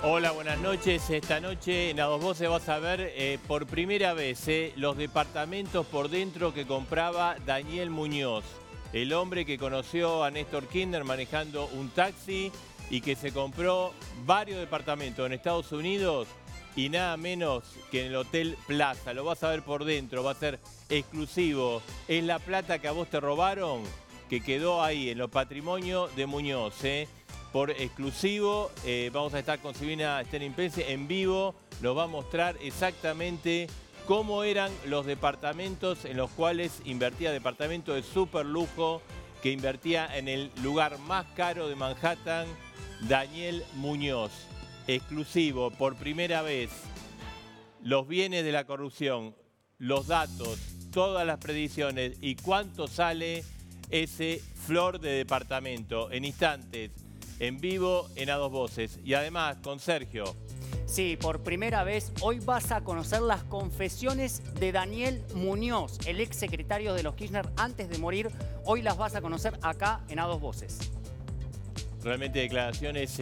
Hola, buenas noches. Esta noche en A Dos Voces vas a ver por primera vez los departamentos por dentro que compraba Daniel Muñoz, el hombre que conoció a Néstor Kirchner manejando un taxi y que se compró varios departamentos en Estados Unidos y nada menos que en el Hotel Plaza. Lo vas a ver por dentro, va a ser exclusivo. Es la plata que a vos te robaron, que quedó ahí en los patrimonios de Muñoz, por exclusivo. Vamos a estar con Silvina Stern-Impense en vivo. Nos va a mostrar exactamente cómo eran los departamentos en los cuales invertía, departamento de super lujo, que invertía en el lugar más caro de Manhattan, Daniel Muñoz. Exclusivo, por primera vez, los bienes de la corrupción, los datos, todas las predicciones y cuánto sale ese flor de departamento. En instantes, en vivo, en A Dos Voces. Y además, con Sergio. Sí, por primera vez, hoy vas a conocer las confesiones de Daniel Muñoz, el ex secretario de los Kirchner antes de morir. Hoy las vas a conocer acá en A Dos Voces. Realmente declaraciones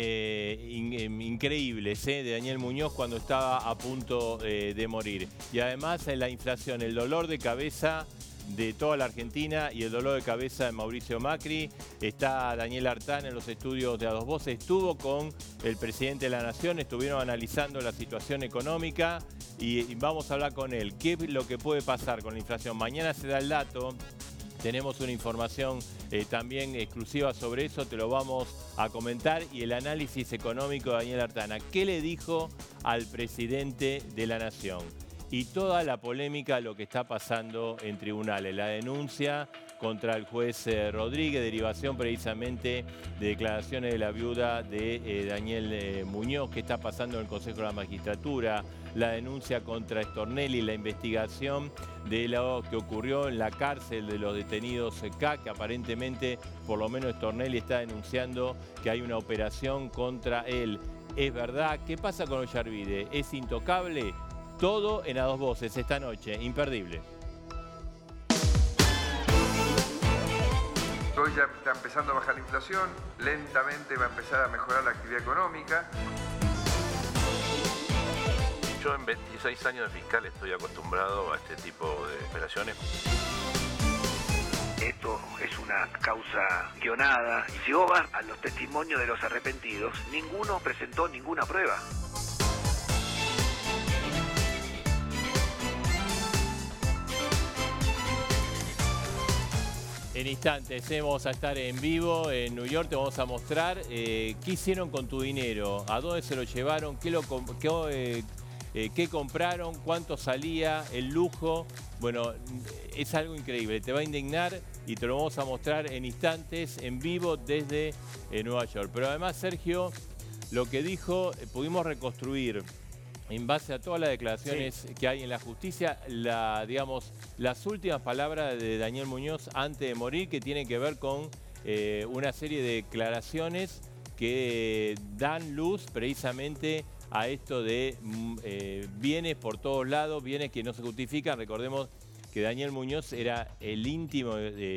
increíbles de Daniel Muñoz cuando estaba a punto de morir. Y además la inflación, el dolor de cabeza de toda la Argentina y el dolor de cabeza de Mauricio Macri. Está Daniel Artán en los estudios de A Dos Voces. Estuvo con el presidente de la Nación, estuvieron analizando la situación económica y vamos a hablar con él. ¿Qué es lo que puede pasar con la inflación? Mañana se da el dato. Tenemos una información también exclusiva sobre eso, te lo vamos a comentar. Y el análisis económico de Daniel Artana. ¿Qué le dijo al presidente de la Nación? Y toda la polémica, lo que está pasando en tribunales. La denuncia contra el juez Rodríguez, derivación precisamente de declaraciones de la viuda de Daniel Muñoz, que está pasando en el Consejo de la Magistratura. La denuncia contra Stornelli, la investigación de lo que ocurrió en la cárcel de los detenidos K, que aparentemente, por lo menos Stornelli está denunciando que hay una operación contra él. ¿Es verdad? ¿Qué pasa con Ollarvide? ¿Es intocable? Todo en A Dos Voces esta noche, imperdible. Hoy ya está empezando a bajar la inflación, lentamente va a empezar a mejorar la actividad económica. Yo en 26 años de fiscal estoy acostumbrado a este tipo de operaciones. Esto es una causa guionada. Si vos vas a los testimonios de los arrepentidos, ninguno presentó ninguna prueba. En instantes vamos a estar en vivo en New York, te vamos a mostrar qué hicieron con tu dinero, a dónde se lo llevaron, qué compraron, cuánto salía, el lujo. Bueno, es algo increíble, te va a indignar y te lo vamos a mostrar en instantes en vivo desde Nueva York. Pero además, Sergio, lo que dijo, pudimos reconstruir en base a todas las declaraciones que hay en la justicia, las últimas palabras de Daniel Muñoz antes de morir, que tienen que ver con una serie de declaraciones que dan luz precisamente a esto de bienes por todos lados, bienes que no se justifican. Recordemos que Daniel Muñoz era el íntimo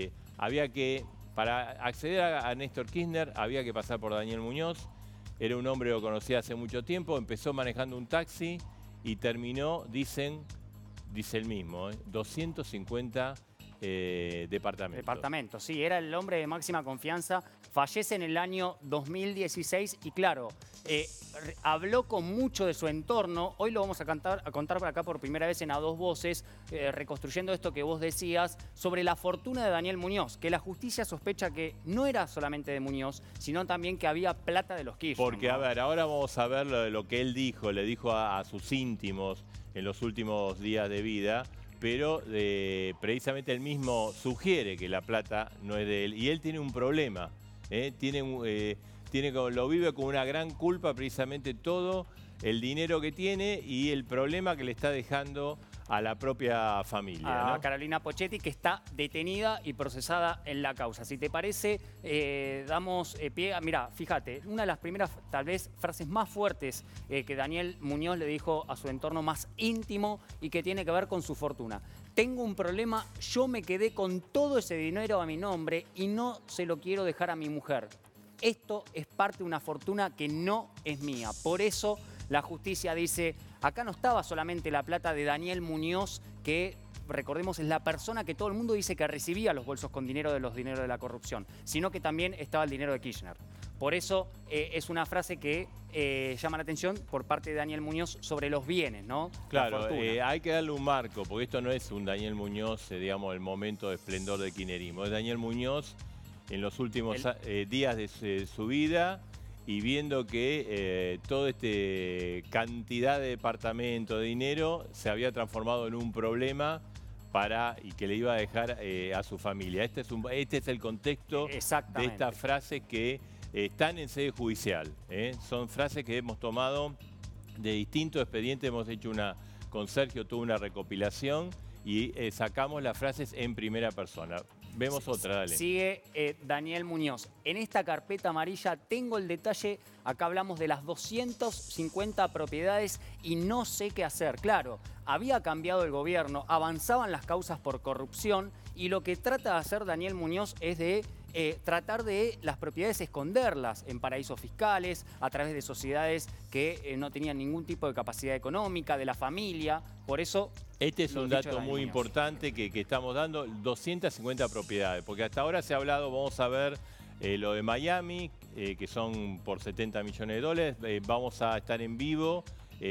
para acceder a Néstor Kirchner había que pasar por Daniel Muñoz. Era un hombre que lo conocía hace mucho tiempo, empezó manejando un taxi y terminó, dice el mismo, 250 departamentos. Departamentos, sí, era el hombre de máxima confianza. Fallece en el año 2016 y claro, habló con mucho de su entorno. Hoy lo vamos a contar por acá por primera vez en A Dos Voces, reconstruyendo esto que vos decías sobre la fortuna de Daniel Muñoz, que la justicia sospecha que no era solamente de Muñoz, sino también que había plata de los Kirchner. Porque, ¿no? a ver, ahora vamos a ver lo que él dijo, le dijo a sus íntimos en los últimos días de vida, pero precisamente él mismo sugiere que la plata no es de él. Y él tiene un problema, lo vive con una gran culpa, precisamente todo el dinero que tiene y el problema que le está dejando a la propia familia, A ¿no? Carolina Pochetti, que está detenida y procesada en la causa. Si te parece, damos pie a... Mirá, fíjate, una de las primeras, tal vez, frases más fuertes que Daniel Muñoz le dijo a su entorno más íntimo y que tiene que ver con su fortuna. Tengo un problema, yo me quedé con todo ese dinero a mi nombre y no se lo quiero dejar a mi mujer. esto es parte de una fortuna que no es mía. Por eso la justicia dice, acá no estaba solamente la plata de Daniel Muñoz, que recordemos es la persona que todo el mundo dice que recibía los bolsos con dinero de los dineros de la corrupción, sino que también estaba el dinero de Kirchner. Por eso es una frase que llama la atención por parte de Daniel Muñoz sobre los bienes, ¿no? Claro, hay que darle un marco, porque esto no es un Daniel Muñoz, digamos, el momento de esplendor del kirchnerismo. Es Daniel Muñoz en los últimos días de su vida y viendo que toda esta cantidad de departamento de dinero se había transformado en un problema y que le iba a dejar a su familia. Este es el contexto de estas frases que están en sede judicial. Son frases que hemos tomado de distintos expedientes, hemos hecho con Sergio tuvo una recopilación y sacamos las frases en primera persona. Vemos otra, dale. Sigue Daniel Muñoz. En esta carpeta amarilla tengo el detalle, acá hablamos de las 250 propiedades y no sé qué hacer. Claro, había cambiado el gobierno, avanzaban las causas por corrupción y lo que trata de hacer Daniel Muñoz es de tratar de las propiedades esconderlas en paraísos fiscales, a través de sociedades que no tenían ningún tipo de capacidad económica, de la familia. Por eso... Este es un dato muy importante que estamos dando, 250 propiedades, porque hasta ahora se ha hablado, vamos a ver lo de Miami, que son por 70 millones de dólares, vamos a estar en vivo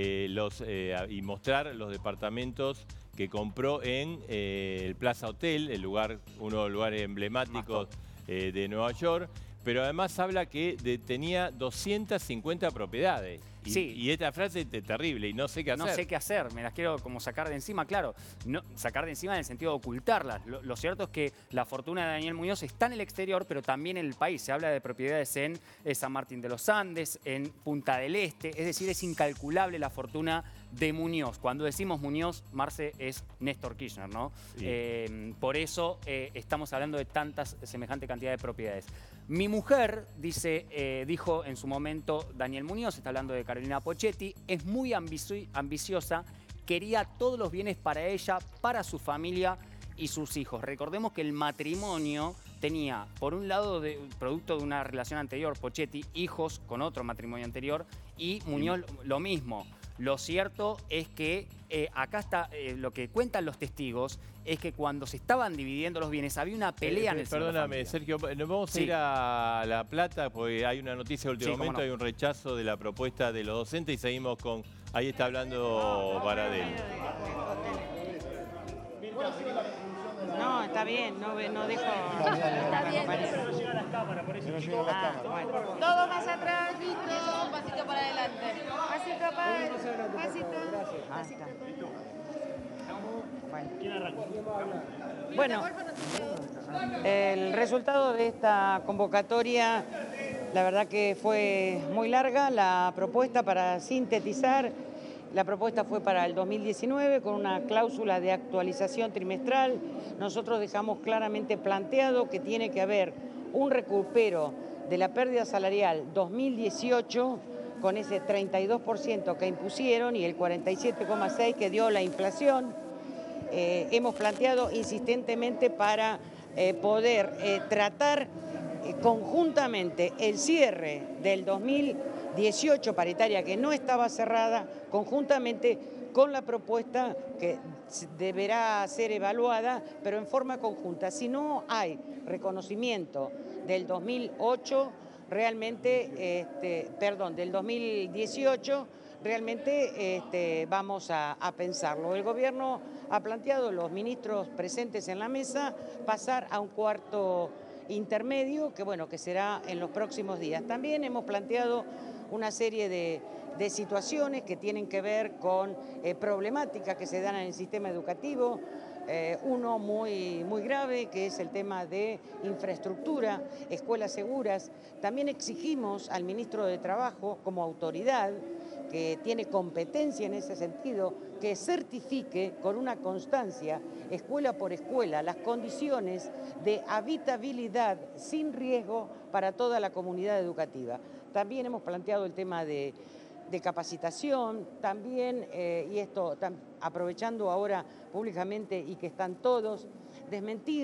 y mostrar los departamentos que compró en el Plaza Hotel, uno de los lugares emblemáticos de Nueva York, pero además habla que tenía 250 propiedades. Y esta frase es terrible y no sé qué hacer. No sé qué hacer, me las quiero como sacar de encima, claro. No, sacar de encima en el sentido de ocultarlas. Lo cierto es que la fortuna de Daniel Muñoz está en el exterior, pero también en el país. Se habla de propiedades en San Martín de los Andes, en Punta del Este. Es decir, es incalculable la fortuna de Muñoz. Cuando decimos Muñoz, Marce, es Néstor Kirchner, ¿no? Sí. Por eso estamos hablando de semejante cantidad de propiedades. Mi mujer, dijo en su momento Daniel Muñoz, está hablando de Carolina Pochetti, es muy ambiciosa, quería todos los bienes para ella, para su familia y sus hijos. Recordemos que el matrimonio tenía, por un lado, producto de una relación anterior, Pochetti, hijos con otro matrimonio anterior, y Muñoz lo mismo. Lo cierto es que acá está, lo que cuentan los testigos, es que cuando se estaban dividiendo los bienes había una pelea en el seno de la familia. Perdóname, Sergio, nos vamos a ir a La Plata porque hay una noticia de último momento, hay un rechazo de la propuesta de los docentes y seguimos con... Ahí está hablando Baradel. No, está bien, no dejo... Está bien. No llega a las cámaras, por eso. No llega a las cámaras. Bueno. Todo más atrás, listo. Un pasito para adelante. Pasito para adelante. Pasito. Pasito. ¿Quién arranca? Bueno, el resultado de esta convocatoria, la verdad que fue muy larga. La propuesta, para sintetizar, la propuesta fue para el 2019 con una cláusula de actualización trimestral. Nosotros dejamos claramente planteado que tiene que haber un recupero de la pérdida salarial 2018 con ese 32% que impusieron y el 47,6% que dio la inflación. Hemos planteado insistentemente para poder tratar conjuntamente el cierre del 2018 paritaria, que no estaba cerrada, conjuntamente con la propuesta que deberá ser evaluada, pero en forma conjunta. Si no hay reconocimiento del 2008, realmente, del 2018, realmente vamos a pensarlo. El gobierno ha planteado, los ministros presentes en la mesa, pasar a un cuarto intermedio, que será en los próximos días. También hemos planteado una serie de situaciones que tienen que ver con problemáticas que se dan en el sistema educativo. Uno muy grave, que es el tema de infraestructura, escuelas seguras. También exigimos al ministro de Trabajo, como autoridad que tiene competencia en ese sentido, que certifique con una constancia, escuela por escuela, las condiciones de habitabilidad sin riesgo para toda la comunidad educativa. También hemos planteado el tema de capacitación, también, y esto aprovechando ahora públicamente y que están todos, desmentir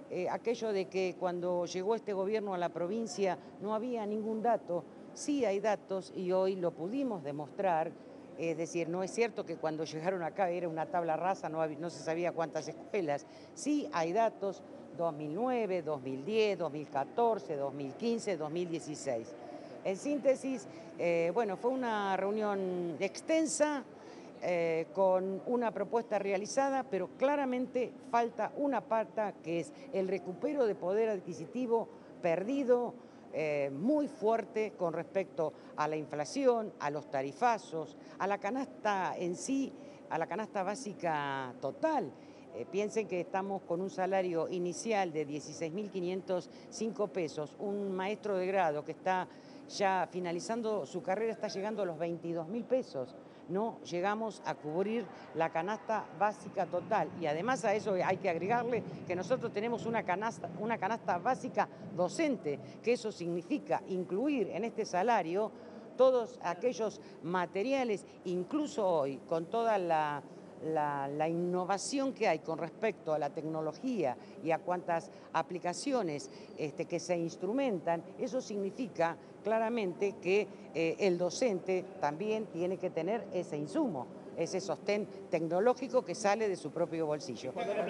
aquello de que cuando llegó este gobierno a la provincia no había ningún dato. Sí hay datos y hoy lo pudimos demostrar. Es decir, no es cierto que cuando llegaron acá era una tabla rasa, no se sabía cuántas escuelas. Sí hay datos, 2009, 2010, 2014, 2015, 2016. En síntesis, bueno, fue una reunión extensa, con una propuesta realizada, pero claramente falta una pata que es el recupero de poder adquisitivo perdido, muy fuerte con respecto a la inflación, a los tarifazos, a la canasta en sí, a la canasta básica total. Piensen que estamos con un salario inicial de 16.505 pesos, un maestro de grado que está ya finalizando su carrera está llegando a los 22.000 pesos. No llegamos a cubrir la canasta básica total. Y además a eso hay que agregarle que nosotros tenemos una canasta básica docente, que eso significa incluir en este salario todos aquellos materiales, incluso hoy, con toda la innovación que hay con respecto a la tecnología y a cuántas aplicaciones que se instrumentan, eso significa claramente que el docente también tiene que tener ese insumo, ese sostén tecnológico que sale de su propio bolsillo.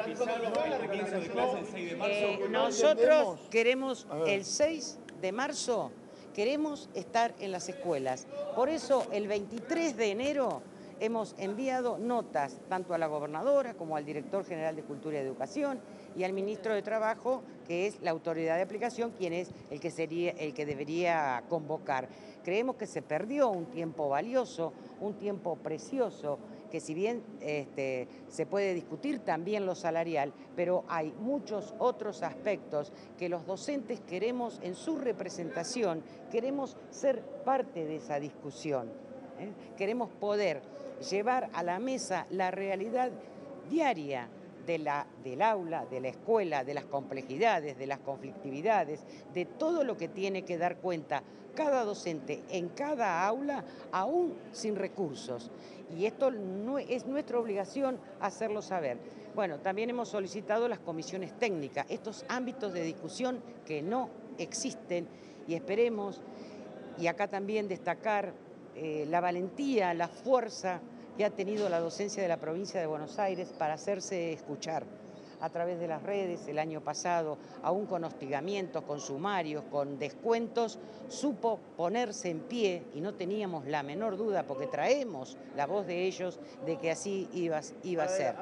Nosotros queremos el 6 de marzo, queremos estar en las escuelas. Por eso el 23 de enero hemos enviado notas tanto a la gobernadora como al director general de Cultura y Educación y al ministro de Trabajo, que es la autoridad de aplicación, quien es el que debería convocar. Creemos que se perdió un tiempo valioso, un tiempo precioso, que si bien se puede discutir también lo salarial, pero hay muchos otros aspectos que los docentes queremos en su representación, queremos ser parte de esa discusión. Queremos poder llevar a la mesa la realidad diaria del aula, de la escuela, de las complejidades, de las conflictividades, de todo lo que tiene que dar cuenta cada docente en cada aula, aún sin recursos. Y esto no es nuestra obligación hacerlo saber. Bueno, también hemos solicitado las comisiones técnicas, estos ámbitos de discusión que no existen, y esperemos, y acá también destacar la valentía, la fuerza que ha tenido la docencia de la provincia de Buenos Aires para hacerse escuchar a través de las redes. El año pasado, aún con hostigamientos, con sumarios, con descuentos, supo ponerse en pie y no teníamos la menor duda, porque traemos la voz de ellos, de que así iba a ser.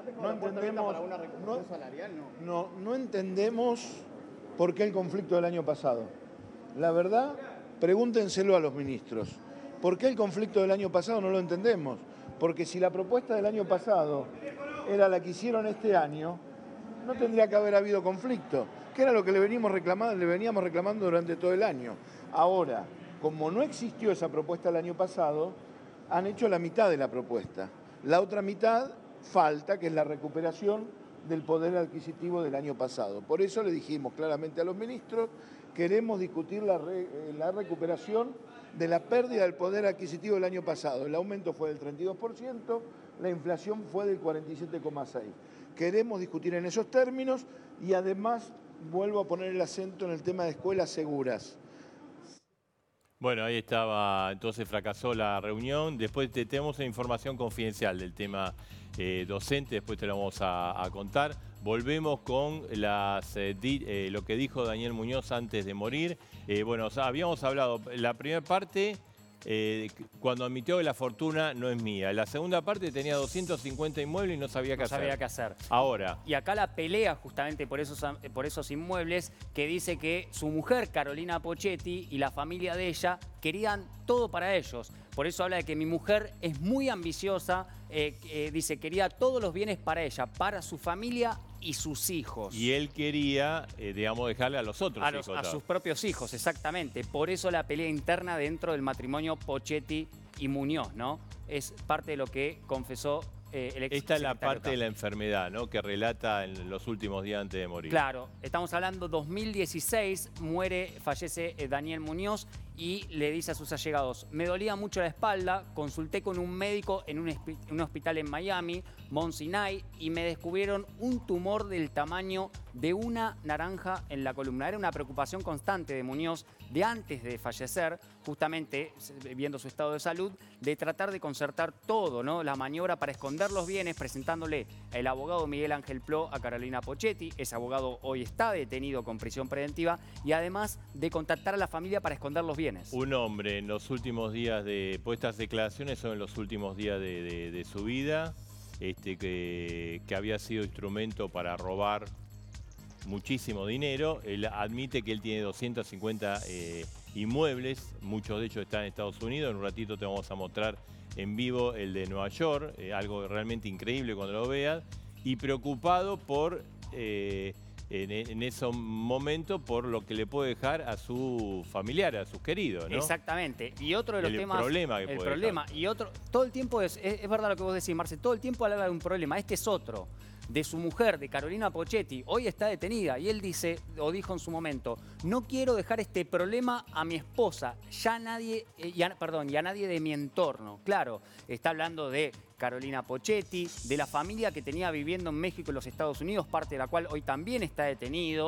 No entendemos por qué el conflicto del año pasado. La verdad, pregúntenselo a los ministros. ¿Por qué el conflicto del año pasado? No lo entendemos. Porque si la propuesta del año pasado era la que hicieron este año, no tendría que haber habido conflicto, que era lo que le veníamos reclamando durante todo el año. Ahora, como no existió esa propuesta el año pasado, han hecho la mitad de la propuesta. La otra mitad falta, que es la recuperación del poder adquisitivo del año pasado. Por eso le dijimos claramente a los ministros, queremos discutir la recuperación de la pérdida del poder adquisitivo del año pasado. El aumento fue del 32%, la inflación fue del 47,6%. Queremos discutir en esos términos y además vuelvo a poner el acento en el tema de escuelas seguras. Bueno, ahí estaba, entonces fracasó la reunión. Después tenemos una información confidencial del tema docente, después te lo vamos a contar. Volvemos con lo que dijo Daniel Muñoz antes de morir. Bueno, habíamos hablado, la primera parte, cuando admitió que la fortuna no es mía. La segunda parte tenía 250 inmuebles y no sabía qué hacer. Ahora. Y acá la pelea justamente por esos inmuebles, que dice que su mujer, Carolina Pochetti, y la familia de ella querían todo para ellos. Por eso habla de que mi mujer es muy ambiciosa, dice, quería todos los bienes para ella, para su familia y sus hijos. Y él quería, digamos, dejarle a los otros hijos. A sus propios hijos, exactamente. Por eso la pelea interna dentro del matrimonio Pochetti y Muñoz, ¿no? Es parte de lo que confesó el ex Esta es la secretario parte de la enfermedad, ¿no? Que relata en los últimos días antes de morir. Claro, estamos hablando 2016, fallece Daniel Muñoz y le dice a sus allegados: me dolía mucho la espalda, consulté con un médico en un hospital en Miami, Mount Sinai, y me descubrieron un tumor del tamaño de una naranja en la columna. Era una preocupación constante de Muñoz de antes de fallecer, justamente viendo su estado de salud, de tratar de concertar todo, ¿no? La maniobra para esconder los bienes, presentándole el abogado Miguel Ángel Pló a Carolina Pochetti. Ese abogado hoy está detenido con prisión preventiva, y además de contactar a la familia para esconder los bienes. Un hombre en los últimos días pues estas declaraciones son en los últimos días de su vida, que había sido instrumento para robar muchísimo dinero. Él admite que él tiene 250 inmuebles, muchos de ellos están en Estados Unidos. En un ratito te vamos a mostrar en vivo el de Nueva York, algo realmente increíble cuando lo veas, y preocupado por en esos momentos por lo que le puede dejar a sus familiares, a sus queridos, ¿no? Exactamente. Y otro de los temas... Problema que el puede problema. dejar. Y otro... Todo el tiempo es verdad lo que vos decís, Marce. Todo el tiempo habla de un problema. Este es otro. De su mujer, de Carolina Pochetti. Hoy está detenida. Y él dice, o dijo en su momento: no quiero dejar este problema a mi esposa. Y a nadie de mi entorno. Claro, está hablando de Carolina Pochetti, de la familia que tenía viviendo en México y los Estados Unidos, parte de la cual hoy también está detenido,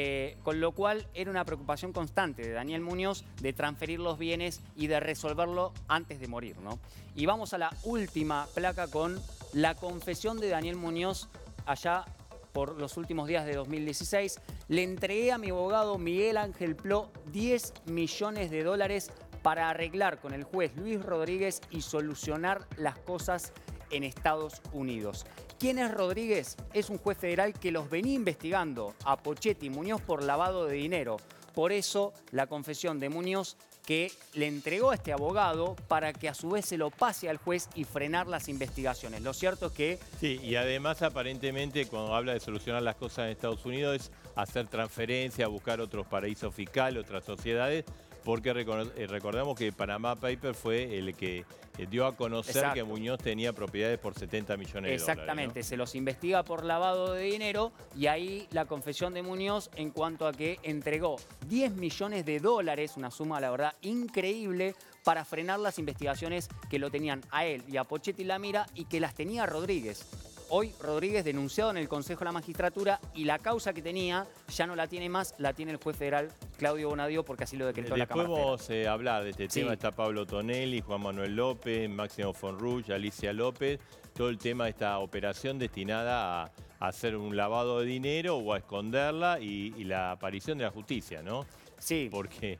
con lo cual era una preocupación constante de Daniel Muñoz de transferir los bienes y de resolverlo antes de morir, ¿no? Y vamos a la última placa con la confesión de Daniel Muñoz allá por los últimos días de 2016. Le entregué a mi abogado Miguel Ángel Pló 10 millones de dólares para arreglar con el juez Luis Rodríguez y solucionar las cosas en Estados Unidos. ¿Quién es Rodríguez? Es un juez federal que los venía investigando a Pochetti y Muñoz por lavado de dinero. Por eso la confesión de Muñoz, que le entregó a este abogado para que a su vez se lo pase al juez y frenar las investigaciones. Lo cierto es que... Sí, y además aparentemente cuando habla de solucionar las cosas en Estados Unidos es hacer transferencias, buscar otros paraísos fiscales, otras sociedades, porque recordamos que Panama Papers fue el que dio a conocer que Muñoz tenía propiedades por 70 millones de dólares. Exactamente, ¿no? Se los investiga por lavado de dinero, y ahí la confesión de Muñoz en cuanto a que entregó 10 millones de dólares, una suma la verdad increíble, para frenar las investigaciones que lo tenían a él y a Pochetti en la mira, y que las tenía Rodríguez. Hoy Rodríguez denunciado en el Consejo de la Magistratura, y la causa que tenía ya no la tiene más, la tiene el juez federal Claudio Bonadío, porque así lo decretó la Cámara Federal. Después vamos a hablar de este tema. Está Pablo Tonelli, Juan Manuel López, Máximo Fonruch, Alicia López. Todo el tema de esta operación destinada a hacer un lavado de dinero o a esconderla, y la aparición de la justicia, ¿no? Sí. Porque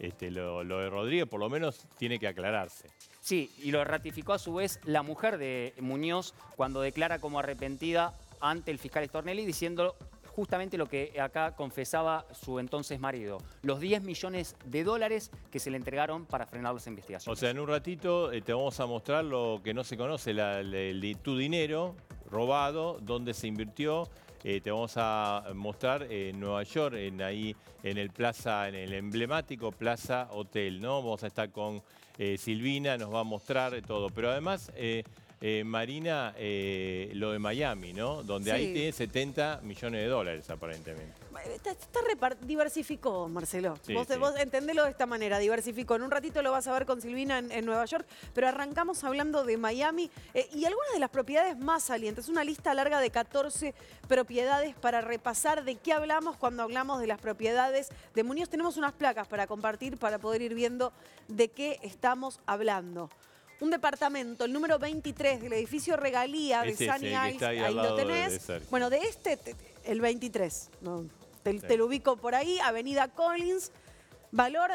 lo de Rodríguez por lo menos tiene que aclararse. Sí, y lo ratificó a su vez la mujer de Muñoz cuando declara como arrepentida ante el fiscal Stornelli, diciendo justamente lo que acá confesaba su entonces marido: los 10 millones de dólares que se le entregaron para frenar las investigaciones. O sea, en un ratito te vamos a mostrar lo que no se conoce, tu dinero robado, dónde se invirtió. Te vamos a mostrar en Nueva York, ahí en el emblemático Plaza Hotel, ¿no? Vamos a estar con Silvina, nos va a mostrar todo. Pero además, Marina, lo de Miami, ¿no? Donde ahí tiene 70 millones de dólares, aparentemente. Diversificó, Marcelo. Sí, vos entendelo de esta manera, diversificó. En un ratito lo vas a ver con Silvina en Nueva York, pero arrancamos hablando de Miami y algunas de las propiedades más salientes. Una lista larga de 14 propiedades para repasar de qué hablamos cuando hablamos de las propiedades de Muñoz. Tenemos unas placas para compartir para poder ir viendo de qué estamos hablando. Un departamento, el número 23 del edificio Regalía de Sunny Isles, ahí lo tenés. Bueno, de el 23, ¿no? Te lo ubico por ahí, Avenida Collins, valor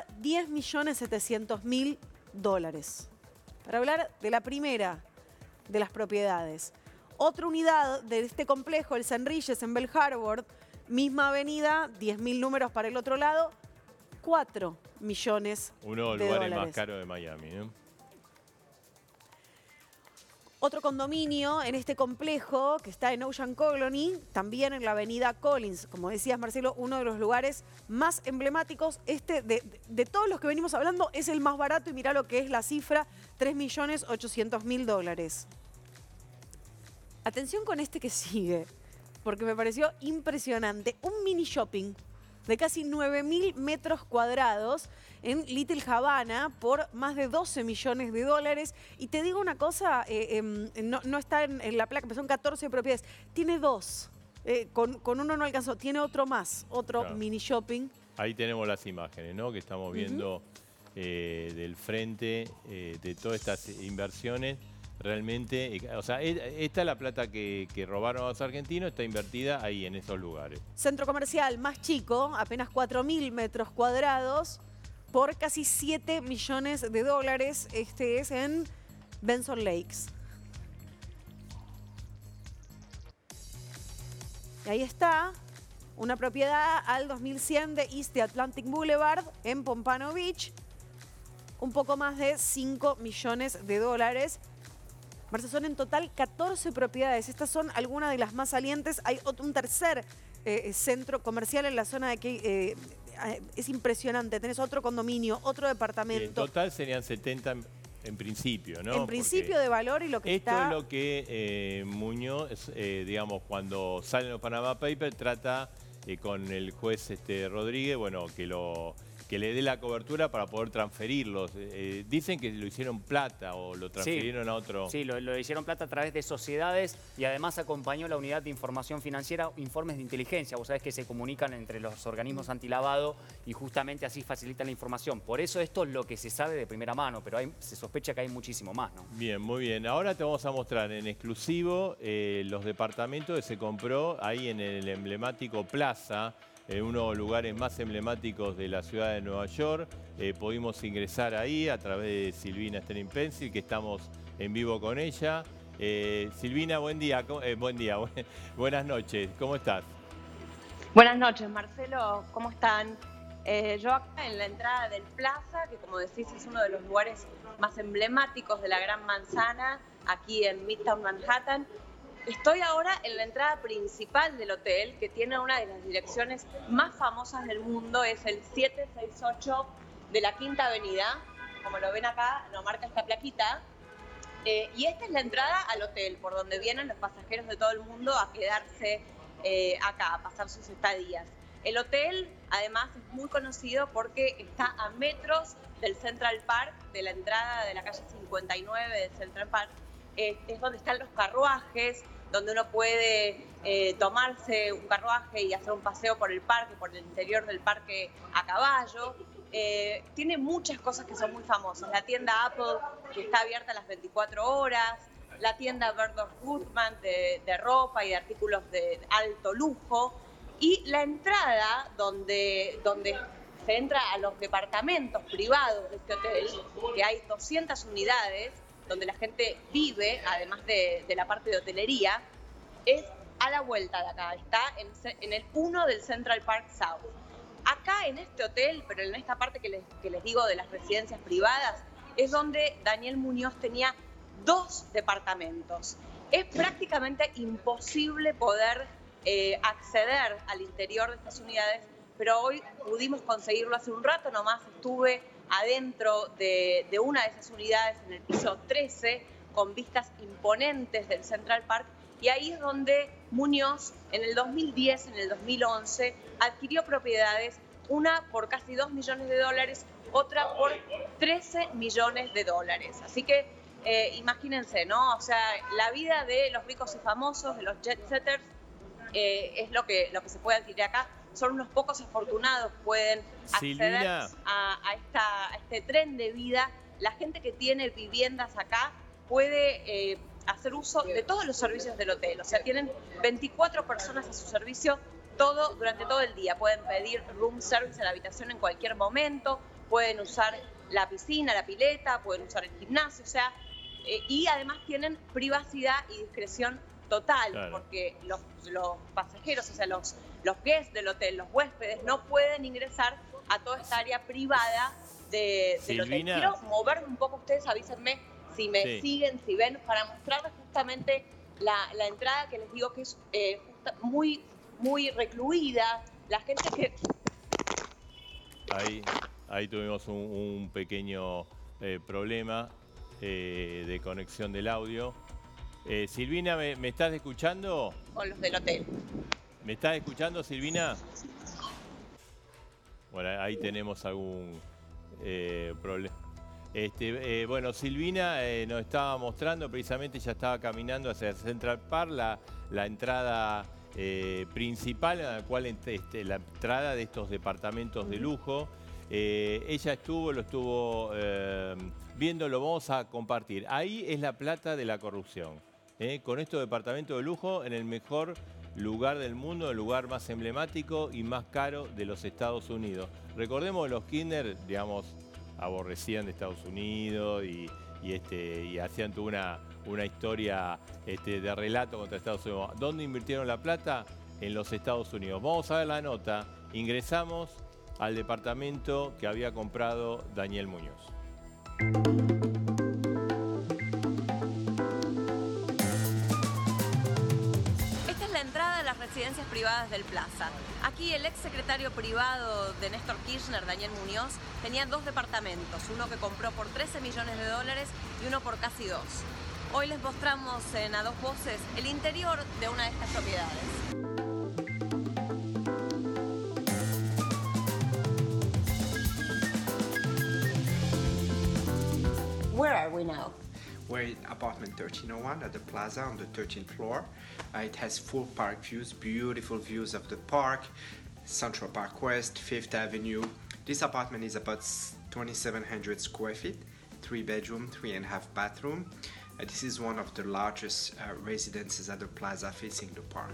10.700.000 dólares. Para hablar de la primera de las propiedades. Otra unidad de este complejo, el St. en Bell Harbor, misma avenida, 10.000 números para el otro lado, 4 millones de dólares. Uno de los lugares más caros de Miami, ¿no? Otro condominio en este complejo que está en Ocean Colony, también en la avenida Collins. Como decías, Marcelo, uno de los lugares más emblemáticos. De todos los que venimos hablando, es el más barato, y mirá lo que es la cifra, 3.800.000 dólares. Atención con este que sigue, porque me pareció impresionante. Un mini shopping de casi 9.000 metros cuadrados en Little Havana por más de 12 millones de dólares. Y te digo una cosa, no está en la placa, pero son 14 propiedades. Tiene 2. Con uno no alcanzó, tiene otro más, otro Claro. mini shopping. Ahí tenemos las imágenes, ¿no? Que estamos viendo del frente de todas estas inversiones. Realmente, o sea, esta es la plata que robaron a los argentinos, está invertida ahí en esos lugares. Centro comercial más chico, apenas 4.000 metros cuadrados, por casi 7 millones de dólares. Este es en Benson Lakes. Y ahí está, una propiedad al 2100 de East Atlantic Boulevard en Pompano Beach. Un poco más de 5 millones de dólares. Marce, son en total 14 propiedades. Estas son algunas de las más salientes. Hay un tercer centro comercial en la zona de que es impresionante. Tenés otro condominio, otro departamento. En total serían 70 en principio, ¿no? En principio Porque de valor y lo que esto está... es lo que Muñoz, digamos, cuando salen los Panama Papers, trata con el juez Rodríguez, bueno, que le dé la cobertura para poder transferirlos. Dicen que lo hicieron plata o lo transfirieron a otro... Sí, lo hicieron plata a través de sociedades y además acompañó la unidad de información financiera, informes de inteligencia. Vos sabés que se comunican entre los organismos antilavado y justamente así facilitan la información. Por eso esto es lo que se sabe de primera mano, pero se sospecha que hay muchísimo más, ¿no? Bien, muy bien. Ahora te vamos a mostrar en exclusivo los departamentos que se compró ahí en el emblemático Plaza, uno de los lugares más emblemáticos de la ciudad de Nueva York. Pudimos ingresar ahí a través de Silvina Sterling-Pencil, que estamos en vivo con ella. Silvina, buen día. Buenas noches. ¿Cómo estás? Buenas noches, Marcelo. ¿Cómo están? Yo acá en la entrada del Plaza, que como decís es uno de los lugares más emblemáticos de la Gran Manzana, aquí en Midtown Manhattan. Estoy ahora en la entrada principal del hotel, que tiene una de las direcciones más famosas del mundo, es el 768 de la Quinta Avenida. Como lo ven acá, lo marca esta plaquita. Y esta es la entrada al hotel, por donde vienen los pasajeros de todo el mundo a quedarse acá, a pasar sus estadías. El hotel, además, es muy conocido porque está a metros del Central Park, de la entrada de la calle 59 del Central Park. Es donde están los carruajes, donde uno puede tomarse un carruaje y hacer un paseo por el parque, por el interior del parque a caballo. Tiene muchas cosas que son muy famosas. La tienda Apple, que está abierta las 24 horas. La tienda Bergdorf Goodman de ropa y de artículos de alto lujo. Y la entrada donde se entra a los departamentos privados de este hotel, que hay 200 unidades, donde la gente vive, además de la parte de hotelería, es a la vuelta de acá. Está en el 1 del Central Park South. Acá en este hotel, pero en esta parte que les digo de las residencias privadas, es donde Daniel Muñoz tenía 2 departamentos. Es prácticamente imposible poder acceder al interior de estas unidades, pero hoy pudimos conseguirlo hace un rato nomás. Estuve adentro de una de esas unidades en el piso 13, con vistas imponentes del Central Park, y ahí es donde Muñoz en el 2010, en el 2011, adquirió propiedades, una por casi 2 millones de dólares, otra por 13 millones de dólares. Así que imagínense, ¿no? O sea, la vida de los ricos y famosos, de los jet setters, es lo que se puede adquirir acá. Son unos pocos afortunados, pueden acceder a este tren de vida. La gente que tiene viviendas acá puede hacer uso de todos los servicios del hotel. O sea, tienen 24 personas a su servicio durante todo el día. Pueden pedir room service a la habitación en cualquier momento, pueden usar la piscina, la pileta, pueden usar el gimnasio, o sea, y además tienen privacidad y discreción total, claro, porque los pasajeros, o sea, los guests del hotel, los huéspedes, no pueden ingresar a toda esta área privada del hotel. Quiero moverme un poco, ustedes avísenme si me siguen, si ven, para mostrarles justamente la entrada, que les digo que es muy, muy recluida. La gente que... Ahí tuvimos un pequeño problema de conexión del audio. Silvina, ¿me estás escuchando? Con los del hotel. ¿Me estás escuchando, Silvina? Bueno, ahí tenemos algún problema. Bueno, Silvina nos estaba mostrando, precisamente ya estaba caminando hacia Central Park, la entrada principal, en la cual la entrada de estos departamentos de lujo. Ella lo estuvo viendo, lo vamos a compartir. Ahí es la plata de la corrupción. Con estos departamentos de lujo en el mejor lugar del mundo, el lugar más emblemático y más caro de los Estados Unidos. Recordemos, los Kirchner, digamos, aborrecían de Estados Unidos y hacían toda una historia de relato contra Estados Unidos. ¿Dónde invirtieron la plata? En los Estados Unidos. Vamos a ver la nota. Ingresamos al departamento que había comprado Daniel Muñoz. Esta es la entrada de las residencias privadas del Plaza. Aquí el ex secretario privado de Néstor Kirchner, Daniel Muñoz, tenía 2 departamentos, uno que compró por $13 millones y uno por casi 2. Hoy les mostramos en A Dos Voces el interior de una de estas propiedades. Where are we now? We're in apartment 1301 at the plaza on the 13th floor. It has full park views, beautiful views of the park, Central Park West, 5th Avenue. This apartment is about 2,700 square feet, 3 bedroom, 3.5 bathroom. This is one of the largest residences at the plaza facing the park.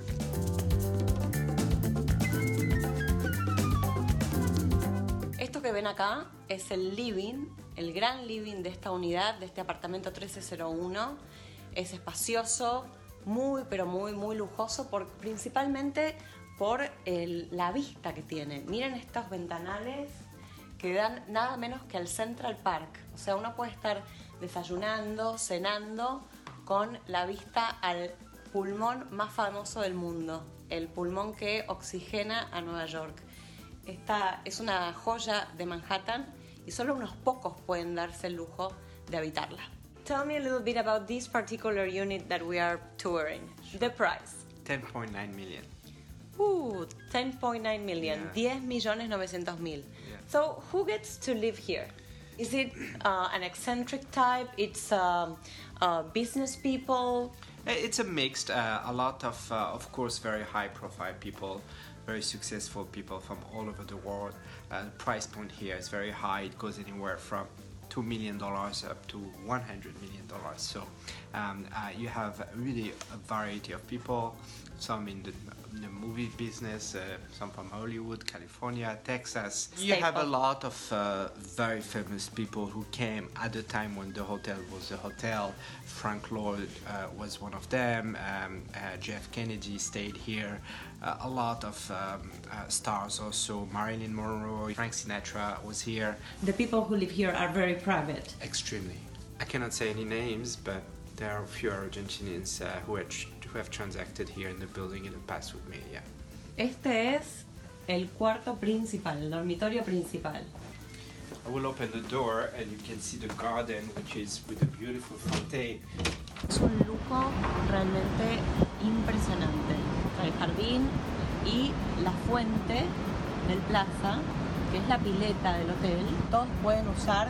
Esto que ven acá es el living, el gran living de esta unidad, de este apartamento 1301. Es espacioso, muy pero muy lujoso, principalmente por la vista que tiene. Miren estos ventanales que dan nada menos que al Central Park. O sea, uno puede estar desayunando, cenando, con la vista al pulmón más famoso del mundo, el pulmón que oxigena a Nueva York. Esta es una joya de Manhattan y solo unos pocos pueden darse el lujo de habitarla. Tell me a little bit about this particular unit that we are touring. The price. 10.9 million. 10.9 million. Yeah. 10.900.000. Yeah. So who gets to live here? Is it an eccentric type? It's business people? It's a mixed, a lot of course, very high-profile people, very successful people from all over the world. The price point here is very high. It goes anywhere from $2 million up to $100 million. So you have really a variety of people, some in the movie business, some from Hollywood, California, Texas. You have a lot of very famous people who came at the time when the hotel was a hotel. Frank Lloyd was one of them. Jeff Kennedy stayed here. A lot of stars also. Marilyn Monroe, Frank Sinatra was here. The people who live here are very private. Extremely. I cannot say any names, but there are a few Argentinians who have transacted here in the building in the past with me, yeah. Este es el cuarto principal, el dormitorio principal. I will open the door and you can see the garden, which is with a beautiful fontaine. Es un lujo realmente impresionante. El jardín y la fuente del Plaza, que es la pileta del hotel. Todos pueden usar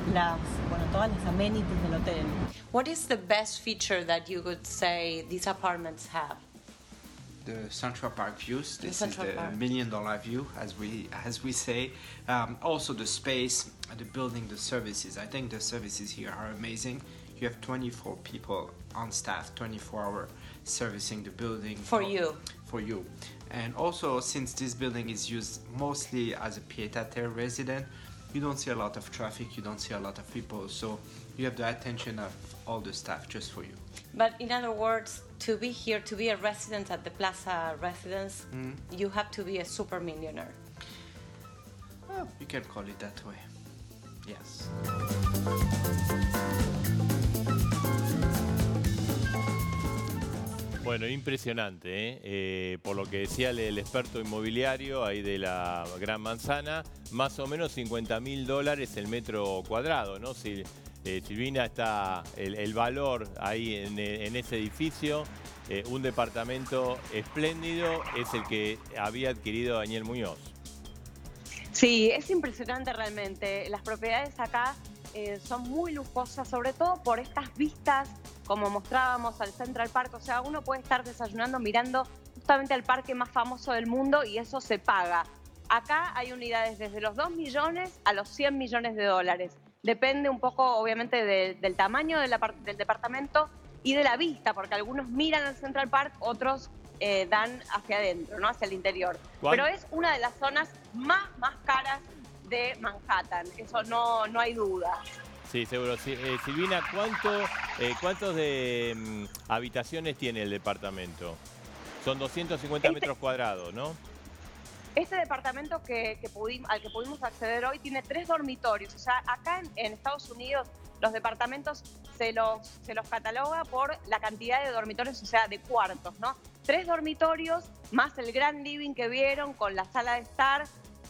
todas las amenities del hotel. What is the best feature that you would say these apartments have? The Central Park views. This is the $1 million view, as we say. Also the space, the building, the services. I think the services here are amazing. You have 24 people on staff, 24-hour servicing the building. For you. For you. And also, since this building is used mostly as a pied-à-terre resident, you don't see a lot of traffic, you don't see a lot of people, so you have the attention of all the staff just for you. But in other words, to be here, to be a resident at the Plaza residence, you have to be a super millionaire. Well, you can call it that way. Yes. Bueno, impresionante, por lo que decía el experto inmobiliario ahí de la Gran Manzana, más o menos $50.000 el metro cuadrado, ¿no? Silvina, está el valor ahí en ese edificio. Un departamento espléndido es el que había adquirido Daniel Muñoz. Sí, es impresionante realmente. Las propiedades acá son muy lujosas, sobre todo por estas vistas, como mostrábamos, al Central Park. O sea, uno puede estar desayunando mirando justamente al parque más famoso del mundo y eso se paga. Acá hay unidades desde los 2 millones a los 100 millones de dólares. Depende un poco, obviamente, del tamaño del departamento y de la vista, porque algunos miran al Central Park, otros dan hacia adentro, ¿no? Hacia el interior. Pero es una de las zonas más caras de Manhattan, eso no hay duda. Sí, seguro. Sí, Silvina, ¿cuántos de habitaciones tiene el departamento? Son 250 metros cuadrados, ¿no? Este departamento al que pudimos acceder hoy tiene 3 dormitorios. O sea, acá en Estados Unidos los departamentos se los cataloga por la cantidad de dormitorios, o sea, de cuartos, ¿no? 3 dormitorios, más el gran living que vieron con la sala de estar,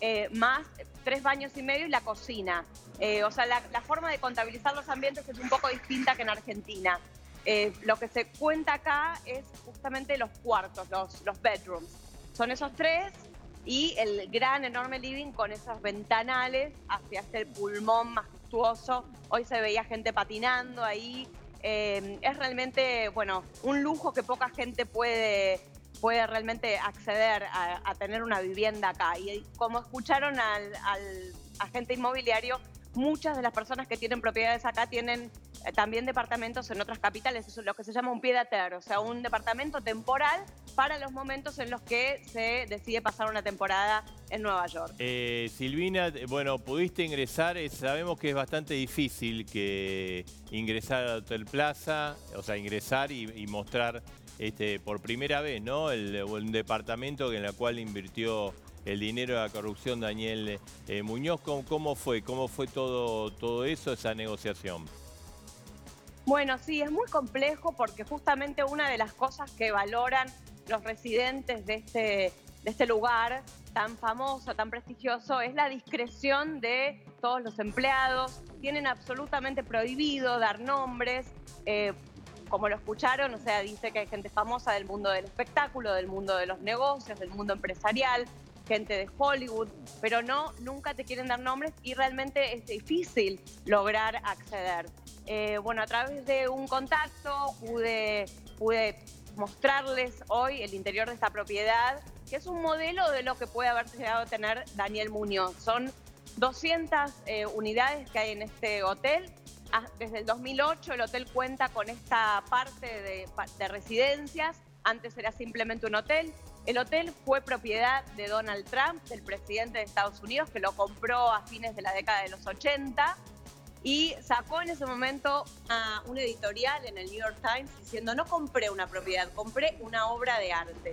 más 3 baños y medio y la cocina. O sea, la forma de contabilizar los ambientes es un poco distinta que en Argentina. Lo que se cuenta acá es justamente los cuartos, los bedrooms. Son esos 3 y el gran, enorme living con esos ventanales hacia este pulmón majestuoso. Hoy se veía gente patinando ahí. Es realmente, bueno, un lujo que poca gente puede realmente acceder a tener una vivienda acá. Y como escucharon al agente inmobiliario, muchas de las personas que tienen propiedades acá tienen también departamentos en otras capitales. Eso es lo que se llama un pied-à-terre, o sea, un departamento temporal para los momentos en los que se decide pasar una temporada en Nueva York. Silvina, bueno, pudiste ingresar, sabemos que es bastante difícil que ingresar al Hotel Plaza, o sea, ingresar y mostrar por primera vez, ¿no? Un departamento en el cual invirtió el dinero de la corrupción Daniel Muñoz. ¿Cómo fue todo eso, esa negociación? Bueno, sí, es muy complejo porque justamente una de las cosas que valoran los residentes de este lugar tan famoso, tan prestigioso, es la discreción de todos los empleados. Tienen absolutamente prohibido dar nombres. Como lo escucharon, o sea, dice que hay gente famosa del mundo del espectáculo, del mundo de los negocios, del mundo empresarial, gente de Hollywood, pero nunca te quieren dar nombres y realmente es difícil lograr acceder. Bueno, a través de un contacto pude mostrarles hoy el interior de esta propiedad, que es un modelo de lo que puede haber llegado a tener Daniel Muñoz. Son 200 unidades que hay en este hotel. Desde el 2008 el hotel cuenta con esta parte de residencias. Antes era simplemente un hotel. El hotel fue propiedad de Donald Trump, del presidente de Estados Unidos, que lo compró a fines de la década de los 80 y sacó en ese momento un editorial en el New York Times diciendo: no compré una propiedad, compré una obra de arte.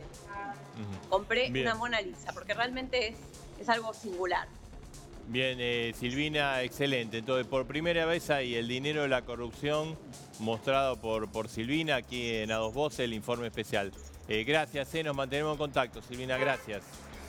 Compré una Mona Lisa, porque realmente es algo singular. Bien, Silvina, excelente. Entonces, por primera vez hay el dinero de la corrupción mostrado por Silvina aquí en A Dos Voces, el informe especial. Gracias, nos mantenemos en contacto, Silvina, gracias.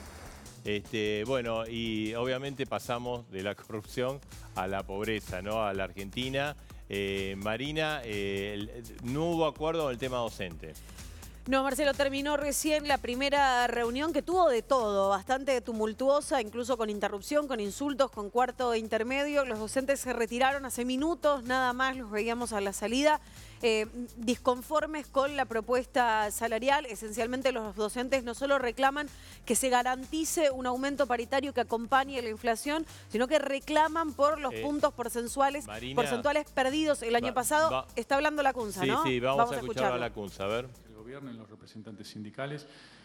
Bueno, y obviamente pasamos de la corrupción a la pobreza, ¿no? A la Argentina. Marina, no hubo acuerdo en el tema docente. No, Marcelo, terminó recién la primera reunión que tuvo de todo, bastante tumultuosa, incluso con interrupción, con insultos, con cuarto intermedio. Los docentes se retiraron hace minutos, nada más los veíamos a la salida, disconformes con la propuesta salarial. Esencialmente los docentes no solo reclaman que se garantice un aumento paritario que acompañe la inflación, sino que reclaman por los puntos porcentuales perdidos el año pasado. Está hablando Lacunza, ¿no? Sí, vamos a escuchar a Lacunza, a ver. Y los representantes sindicales,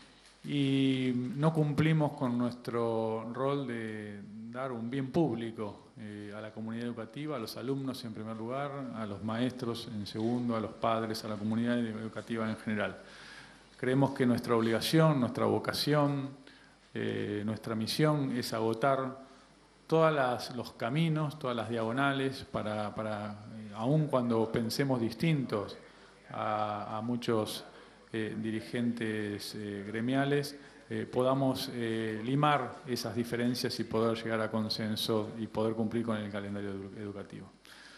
y no cumplimos con nuestro rol de dar un bien público a la comunidad educativa, a los alumnos en primer lugar, a los maestros en segundo, a los padres, a la comunidad educativa en general. Creemos que nuestra obligación, nuestra vocación, nuestra misión es agotar todos los caminos, todas las diagonales para aun cuando pensemos distintos a muchos dirigentes gremiales, podamos limar esas diferencias y poder llegar a consenso y poder cumplir con el calendario educativo.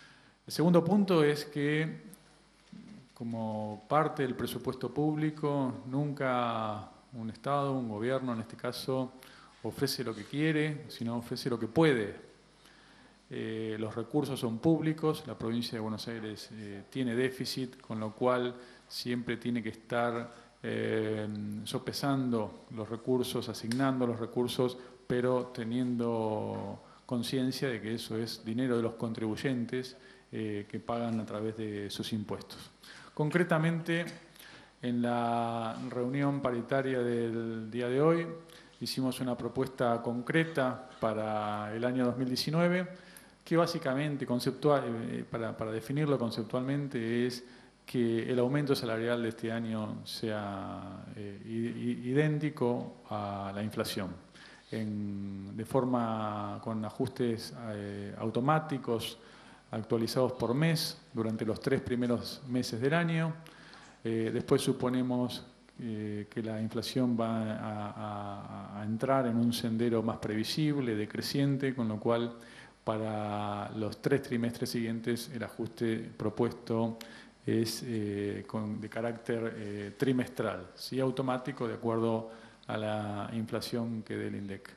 El segundo punto es que, como parte del presupuesto público, nunca un Estado, un gobierno en este caso, ofrece lo que quiere, sino ofrece lo que puede. Los recursos son públicos, la provincia de Buenos Aires tiene déficit, con lo cual siempre tiene que estar sopesando los recursos, asignando los recursos, pero teniendo conciencia de que eso es dinero de los contribuyentes que pagan a través de sus impuestos. Concretamente, en la reunión paritaria del día de hoy, hicimos una propuesta concreta para el año 2019, que básicamente, para definirlo conceptualmente, es que el aumento salarial de este año sea idéntico a la inflación, de forma con ajustes automáticos, actualizados por mes durante los 3 primeros meses del año. Después suponemos que la inflación va a entrar en un sendero más previsible, decreciente, con lo cual para los 3 trimestres siguientes el ajuste propuesto es de carácter trimestral, sí automático de acuerdo a la inflación que dé el INDEC.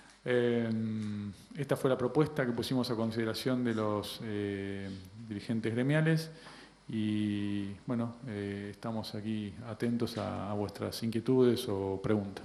Esta fue la propuesta que pusimos a consideración de los dirigentes gremiales y bueno, estamos aquí atentos a vuestras inquietudes o preguntas.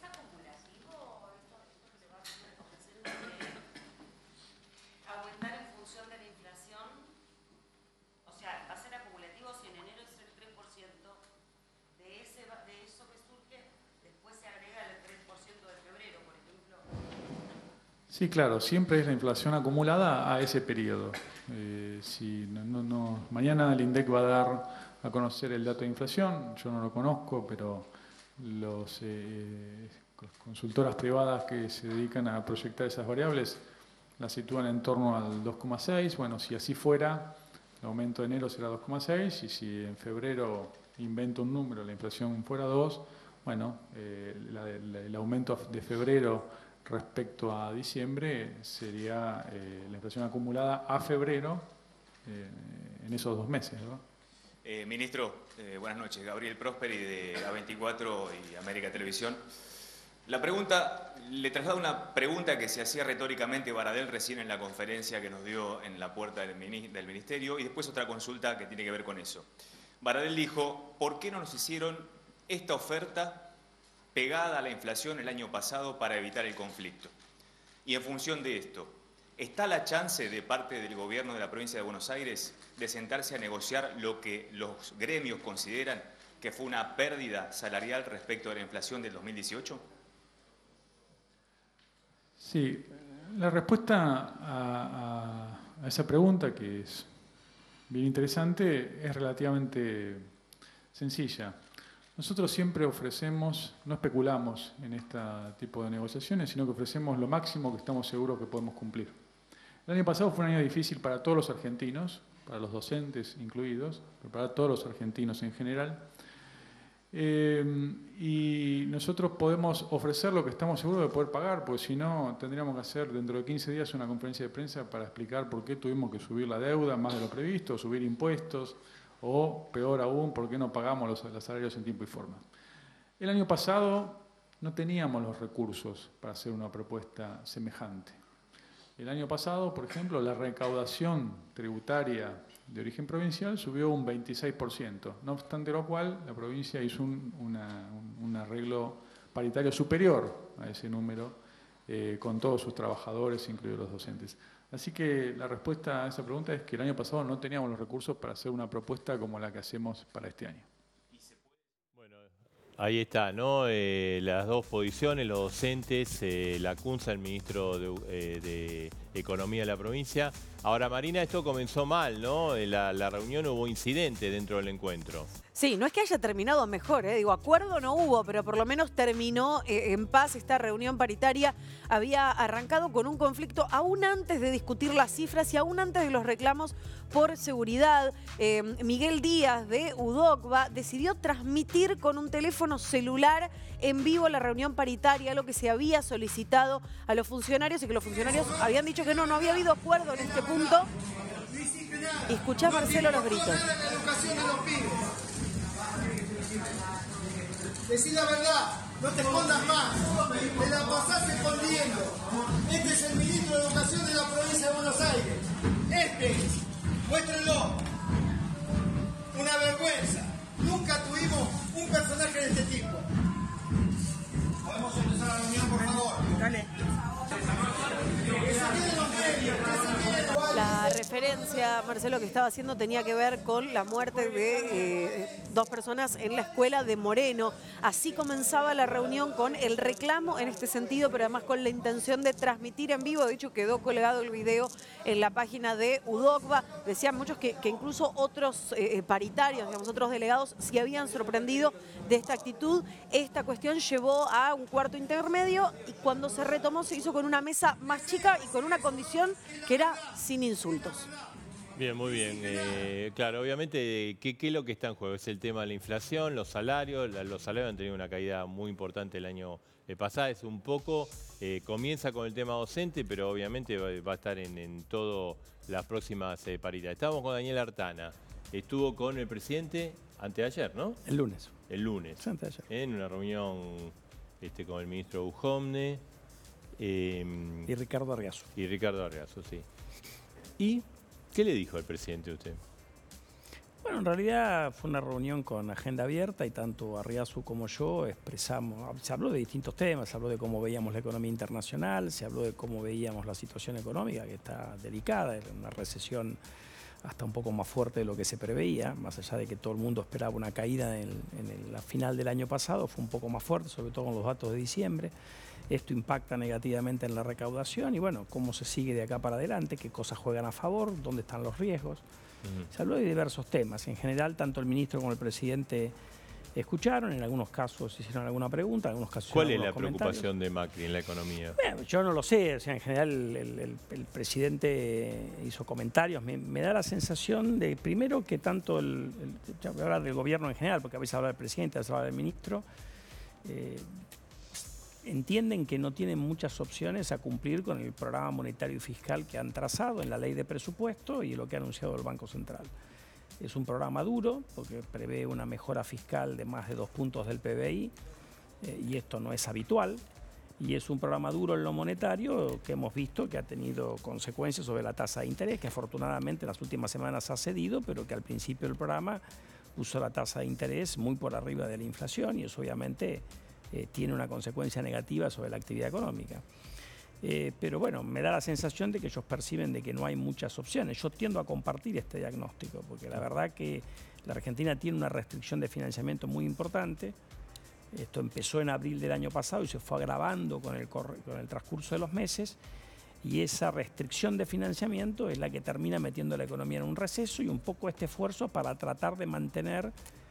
Sí, claro, siempre es la inflación acumulada a ese periodo. Mañana el INDEC va a dar a conocer el dato de inflación, yo no lo conozco, pero las consultoras privadas que se dedican a proyectar esas variables las sitúan en torno al 2,6. Bueno, si así fuera, el aumento de enero será 2,6 y si en febrero invento un número, la inflación fuera 2, bueno, el aumento de febrero respecto a diciembre sería la inflación acumulada a febrero en esos 2 meses, ¿no? Ministro, buenas noches. Gabriel Prosperi de A24 y América Televisión. Le traslado una pregunta que se hacía retóricamente Baradel recién en la conferencia que nos dio en la puerta del Ministerio y después otra consulta que tiene que ver con eso. Baradel dijo, ¿por qué no nos hicieron esta oferta pegada a la inflación el año pasado para evitar el conflicto? Y en función de esto, ¿está la chance de parte del gobierno de la provincia de Buenos Aires de sentarse a negociar lo que los gremios consideran que fue una pérdida salarial respecto a la inflación del 2018? Sí, la respuesta a esa pregunta, que es bien interesante, es relativamente sencilla. Nosotros siempre ofrecemos, no especulamos en este tipo de negociaciones, sino que ofrecemos lo máximo que estamos seguros que podemos cumplir. El año pasado fue un año difícil para todos los argentinos, para los docentes incluidos, pero para todos los argentinos en general. Y nosotros podemos ofrecer lo que estamos seguros de poder pagar, porque si no tendríamos que hacer dentro de 15 días una conferencia de prensa para explicar por qué tuvimos que subir la deuda más de lo previsto, subir impuestos, o peor aún, por qué no pagamos los salarios en tiempo y forma. El año pasado no teníamos los recursos para hacer una propuesta semejante. El año pasado, por ejemplo, la recaudación tributaria de origen provincial subió un 26%, no obstante lo cual la provincia hizo un arreglo paritario superior a ese número con todos sus trabajadores, incluidos los docentes. Así que la respuesta a esa pregunta es que el año pasado no teníamos los recursos para hacer una propuesta como la que hacemos para este año. Bueno, ahí está, ¿no? Las dos posiciones, los docentes, la CUNSA, el ministro de Economía de la provincia. Ahora, Marina, esto comenzó mal, ¿no? La reunión hubo incidente dentro del encuentro. Sí, no es que haya terminado mejor, digo, acuerdo no hubo, pero por lo menos terminó en paz esta reunión paritaria. Había arrancado con un conflicto aún antes de discutir las cifras y aún antes de los reclamos por seguridad. Miguel Díaz de UDOCVA decidió transmitir con un teléfono celular en vivo la reunión paritaria, lo que se había solicitado a los funcionarios y que los funcionarios habían dicho que no había habido acuerdo en este punto. Y escuchá, Marcelo, los gritos. La educación de los pibes. Decí la verdad, no te escondas más. Te la pasás escondiendo. Este es el ministro de Educación de la provincia de Buenos Aires. Muéstrenlo. Una vergüenza. Nunca tuvimos un personaje de este tipo. ¿Podemos empezar la reunión, por favor? Dale. La referencia, Marcelo, que estaba haciendo tenía que ver con la muerte de 2 personas en la escuela de Moreno. Así comenzaba la reunión, con el reclamo en este sentido, pero además con la intención de transmitir en vivo. De hecho, quedó colgado el video en la página de UDOCBA. Decían muchos que incluso otros paritarios, digamos, otros delegados, se habían sorprendido de esta actitud. Esta cuestión llevó a un cuarto intermedio y cuando se retomó se hizo con una mesa más chica y con una condición que era sin insultos. Bien, muy bien. Claro, obviamente, ¿qué es lo que está en juego? Es el tema de la inflación, los salarios. Los salarios han tenido una caída muy importante el año pasado. Es un poco, comienza con el tema docente, pero obviamente va a estar en todas las próximas paritarias. Estábamos con Daniel Artana. Estuvo con el presidente anteayer, ¿no? El lunes. El lunes. Sí, anteayer. En una reunión con el ministro Bujomne. Y Ricardo Arriazu. Y Ricardo Arriazu, sí. ¿Y qué le dijo el presidente a usted? Bueno, en realidad fue una reunión con agenda abierta y tanto Arriazu como yo expresamos, se habló de distintos temas, se habló de cómo veíamos la economía internacional, se habló de cómo veíamos la situación económica, que está delicada, era una recesión hasta un poco más fuerte de lo que se preveía, más allá de que todo el mundo esperaba una caída en la final del año pasado, fue un poco más fuerte, sobre todo con los datos de diciembre. Esto impacta negativamente en la recaudación y bueno, cómo se sigue de acá para adelante, qué cosas juegan a favor, dónde están los riesgos. Se habló de diversos temas. En general, tanto el ministro como el presidente escucharon, en algunos casos hicieron alguna pregunta, en algunos casos ¿Cuál es la preocupación de Macri en la economía? Bueno, yo no lo sé, o sea, en general el presidente hizo comentarios. Me da la sensación de, primero, que tanto ya voy a hablar del gobierno en general, porque a veces habla del presidente, a veces habla del ministro, entienden que no tienen muchas opciones a cumplir con el programa monetario y fiscal que han trazado en la ley de presupuesto y lo que ha anunciado el Banco Central. Es un programa duro porque prevé una mejora fiscal de más de 2 puntos del PBI y esto no es habitual. Y es un programa duro en lo monetario que hemos visto que ha tenido consecuencias sobre la tasa de interés, que afortunadamente en las últimas semanas ha cedido, pero que al principio del programa puso la tasa de interés muy por arriba de la inflación y eso obviamente tiene una consecuencia negativa sobre la actividad económica. Pero bueno, me da la sensación de que ellos perciben de que no hay muchas opciones. Yo tiendo a compartir este diagnóstico, porque la verdad que la Argentina tiene una restricción de financiamiento muy importante. Esto empezó en abril del año pasado y se fue agravando con el transcurso de los meses. Y esa restricción de financiamiento es la que termina metiendo a la economía en un receso y un poco este esfuerzo para tratar de mantener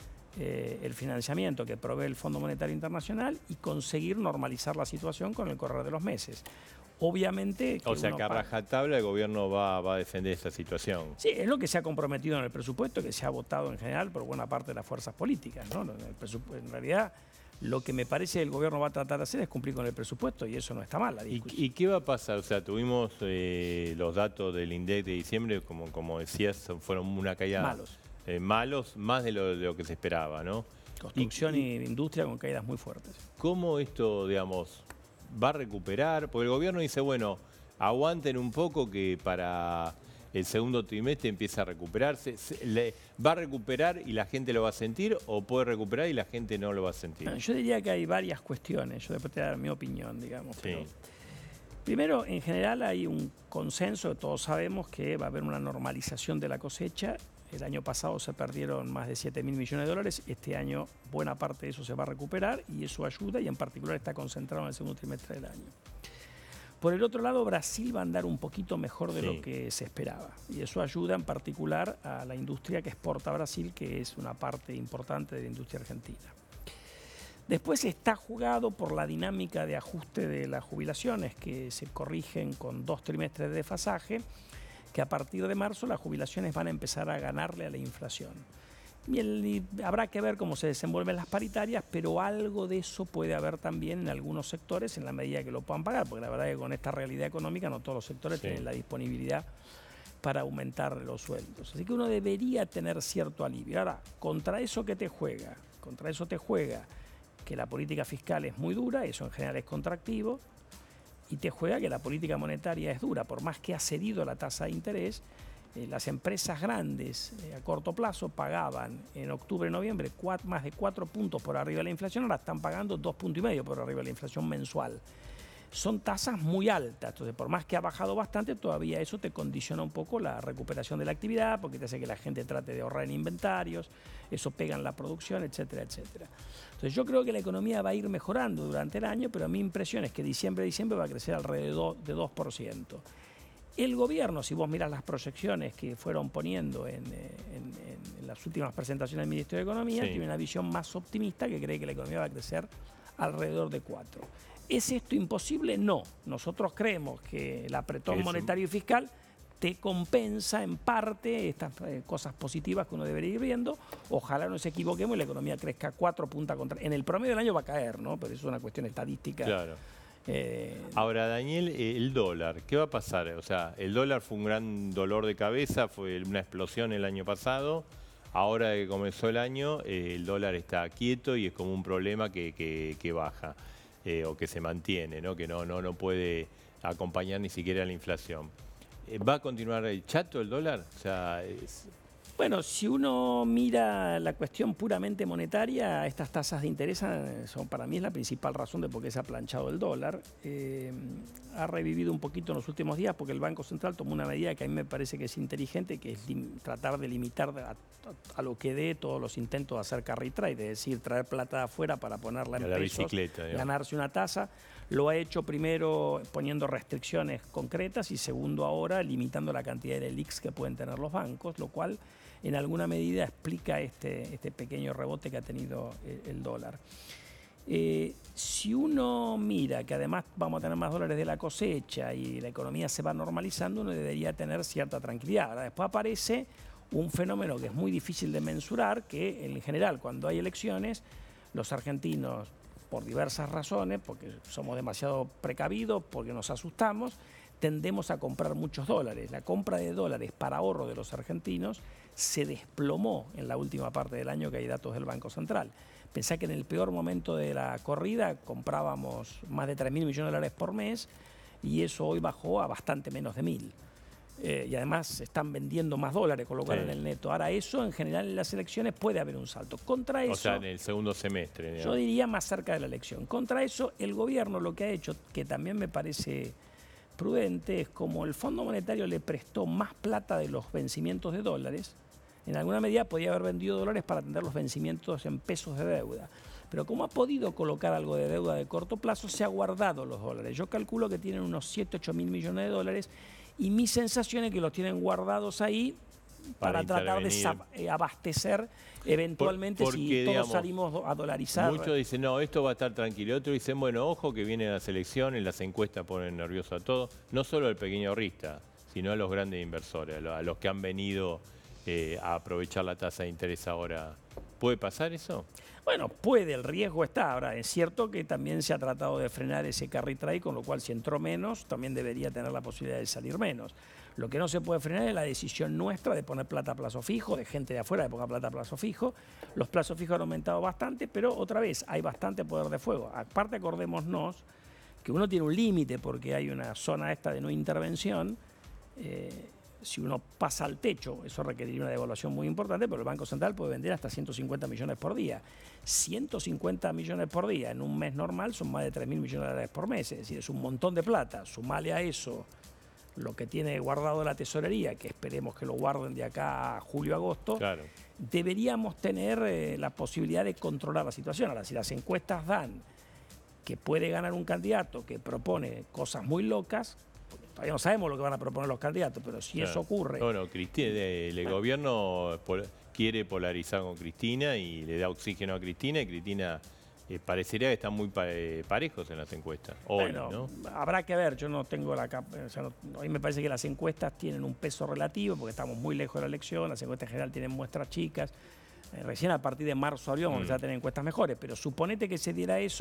el financiamiento que provee el Fondo Monetario Internacional y conseguir normalizar la situación con el correr de los meses. Obviamente... O sea que a rajatabla el gobierno va a defender esa situación. Sí, es lo que se ha comprometido en el presupuesto, que se ha votado en general por buena parte de las fuerzas políticas, ¿no? En realidad, lo que me parece que el gobierno va a tratar de hacer es cumplir con el presupuesto y eso no está mal. ¿Y qué va a pasar? O sea, tuvimos los datos del INDEC de diciembre, como decías, fueron una caída... malos, más de lo que se esperaba, ¿no? Construcción y industria con caídas muy fuertes. ¿Cómo esto, digamos, va a recuperar? Porque el gobierno dice, bueno, aguanten un poco que para el segundo trimestre empieza a recuperarse. ¿Va a recuperar y la gente lo va a sentir o puede recuperar y la gente no lo va a sentir? No, yo diría que hay varias cuestiones. Yo después te voy a dar mi opinión, digamos. Sí. Pero primero, en general hay un consenso, que todos sabemos que va a haber una normalización de la cosecha. El año pasado se perdieron más de 7.000 millones de dólares. Este año buena parte de eso se va a recuperar y eso ayuda y en particular está concentrado en el segundo trimestre del año. Por el otro lado, Brasil va a andar un poquito mejor de lo que se esperaba y eso ayuda en particular a la industria que exporta a Brasil, que es una parte importante de la industria argentina. Después está jugado por la dinámica de ajuste de las jubilaciones que se corrigen con 2 trimestres de desfasaje, que a partir de marzo las jubilaciones van a empezar a ganarle a la inflación. Y habrá que ver cómo se desenvuelven las paritarias, pero algo de eso puede haber también en algunos sectores en la medida que lo puedan pagar, porque la verdad es que con esta realidad económica no todos los sectores tienen la disponibilidad para aumentar los sueldos. Así que uno debería tener cierto alivio. Ahora, contra eso que te juega, que la política fiscal es muy dura, eso en general es contractivo, y te juega que la política monetaria es dura. Por más que ha cedido la tasa de interés, las empresas grandes a corto plazo pagaban en octubre, noviembre más de 4 puntos por arriba de la inflación, ahora están pagando 2,5 puntos por arriba de la inflación mensual. Son tasas muy altas, entonces por más que ha bajado bastante, todavía eso te condiciona un poco la recuperación de la actividad, porque te hace que la gente trate de ahorrar en inventarios, eso pega en la producción, etcétera, etcétera. Entonces yo creo que la economía va a ir mejorando durante el año, pero mi impresión es que diciembre va a crecer alrededor de 2%. El gobierno, si vos miras las proyecciones que fueron poniendo en las últimas presentaciones del Ministerio de Economía, tiene una visión más optimista que cree que la economía va a crecer alrededor de 4%. ¿Es esto imposible? No. Nosotros creemos que el apretón monetario y fiscal te compensa en parte estas cosas positivas que uno debería ir viendo. Ojalá no se equivoquemos y la economía crezca 4 puntas contra... En el promedio del año va a caer, ¿no? Pero eso es una cuestión estadística. Claro. Ahora, Daniel, el dólar, ¿qué va a pasar? O sea, el dólar fue un gran dolor de cabeza, fue una explosión el año pasado. Ahora que comenzó el año, el dólar está quieto y es como un problema que baja. O que se mantiene, ¿no? Que no puede acompañar ni siquiera la inflación. ¿Va a continuar el chato el dólar? O sea, Bueno, si uno mira la cuestión puramente monetaria, estas tasas de interés son, para mí es la principal razón de por qué se ha planchado el dólar. Ha revivido un poquito en los últimos días porque el Banco Central tomó una medida que a mí me parece que es inteligente, que es tratar de limitar a lo que dé todos los intentos de hacer carry trade, es decir, traer plata de afuera para ponerla en pesos, ganarse una tasa. Lo ha hecho primero poniendo restricciones concretas y segundo ahora limitando la cantidad de LELIQs que pueden tener los bancos, lo cual en alguna medida explica este pequeño rebote que ha tenido el dólar. Si uno mira que además vamos a tener más dólares de la cosecha y la economía se va normalizando, uno debería tener cierta tranquilidad. Ahora, después aparece un fenómeno que es muy difícil de mensurar, que en general cuando hay elecciones, los argentinos, por diversas razones, porque somos demasiado precavidos, porque nos asustamos, tendemos a comprar muchos dólares. La compra de dólares para ahorro de los argentinos se desplomó en la última parte del año, que hay datos del Banco Central. Pensá que en el peor momento de la corrida comprábamos más de 3.000 millones de dólares por mes y eso hoy bajó a bastante menos de 1.000. Y además se están vendiendo más dólares, con lo cual en el neto. Ahora eso en general en las elecciones puede haber un salto. Contra eso, o sea, en el segundo semestre. Digamos. Yo diría más cerca de la elección. Contra eso el gobierno lo que ha hecho, que también me parece prudente, es como el Fondo Monetario le prestó más plata de los vencimientos de dólares, en alguna medida podía haber vendido dólares para atender los vencimientos en pesos de deuda. Pero como ha podido colocar algo de deuda de corto plazo, se ha guardado los dólares. Yo calculo que tienen unos 7, 8 mil millones de dólares y mi sensación es que los tienen guardados ahí para tratar de abastecer eventualmente si todos, digamos, salimos a dolarizar. Muchos dicen, no, esto va a estar tranquilo. Otros dicen, bueno, ojo que vienen las elecciones, las encuestas ponen nervioso a todos. No solo al pequeño ahorrista, sino a los grandes inversores, a los que han venido a aprovechar la tasa de interés ahora. ¿Puede pasar eso? Bueno, puede, el riesgo está. Ahora, es cierto que también se ha tratado de frenar ese carry trade, con lo cual si entró menos, también debería tener la posibilidad de salir menos. Lo que no se puede frenar es la decisión nuestra de poner plata a plazo fijo, de gente de afuera de poner plata a plazo fijo. Los plazos fijos han aumentado bastante, pero otra vez hay bastante poder de fuego. Aparte, acordémonos que uno tiene un límite porque hay una zona esta de no intervención. Si uno pasa al techo, eso requeriría una devaluación muy importante, pero el Banco Central puede vender hasta 150 millones por día. 150 millones por día en un mes normal son más de 3.000 millones de dólares por mes, es decir, es un montón de plata. Sumale a eso lo que tiene guardado la tesorería, que esperemos que lo guarden de acá a julio-agosto, claro. Deberíamos tener la posibilidad de controlar la situación. Ahora, si las encuestas dan que puede ganar un candidato que propone cosas muy locas, todavía no sabemos lo que van a proponer los candidatos, pero si eso ocurre... Bueno, el gobierno quiere polarizar con Cristina y le da oxígeno a Cristina, y Cristina parecería que están muy parejos en las encuestas. Hoy, bueno, ¿no? Habrá que ver, yo no tengo la... O sea, a mí me parece que las encuestas tienen un peso relativo, porque estamos muy lejos de la elección, las encuestas en general tienen muestras chicas, recién a partir de marzo, abril vamos a tener encuestas mejores, pero suponete que se diera eso,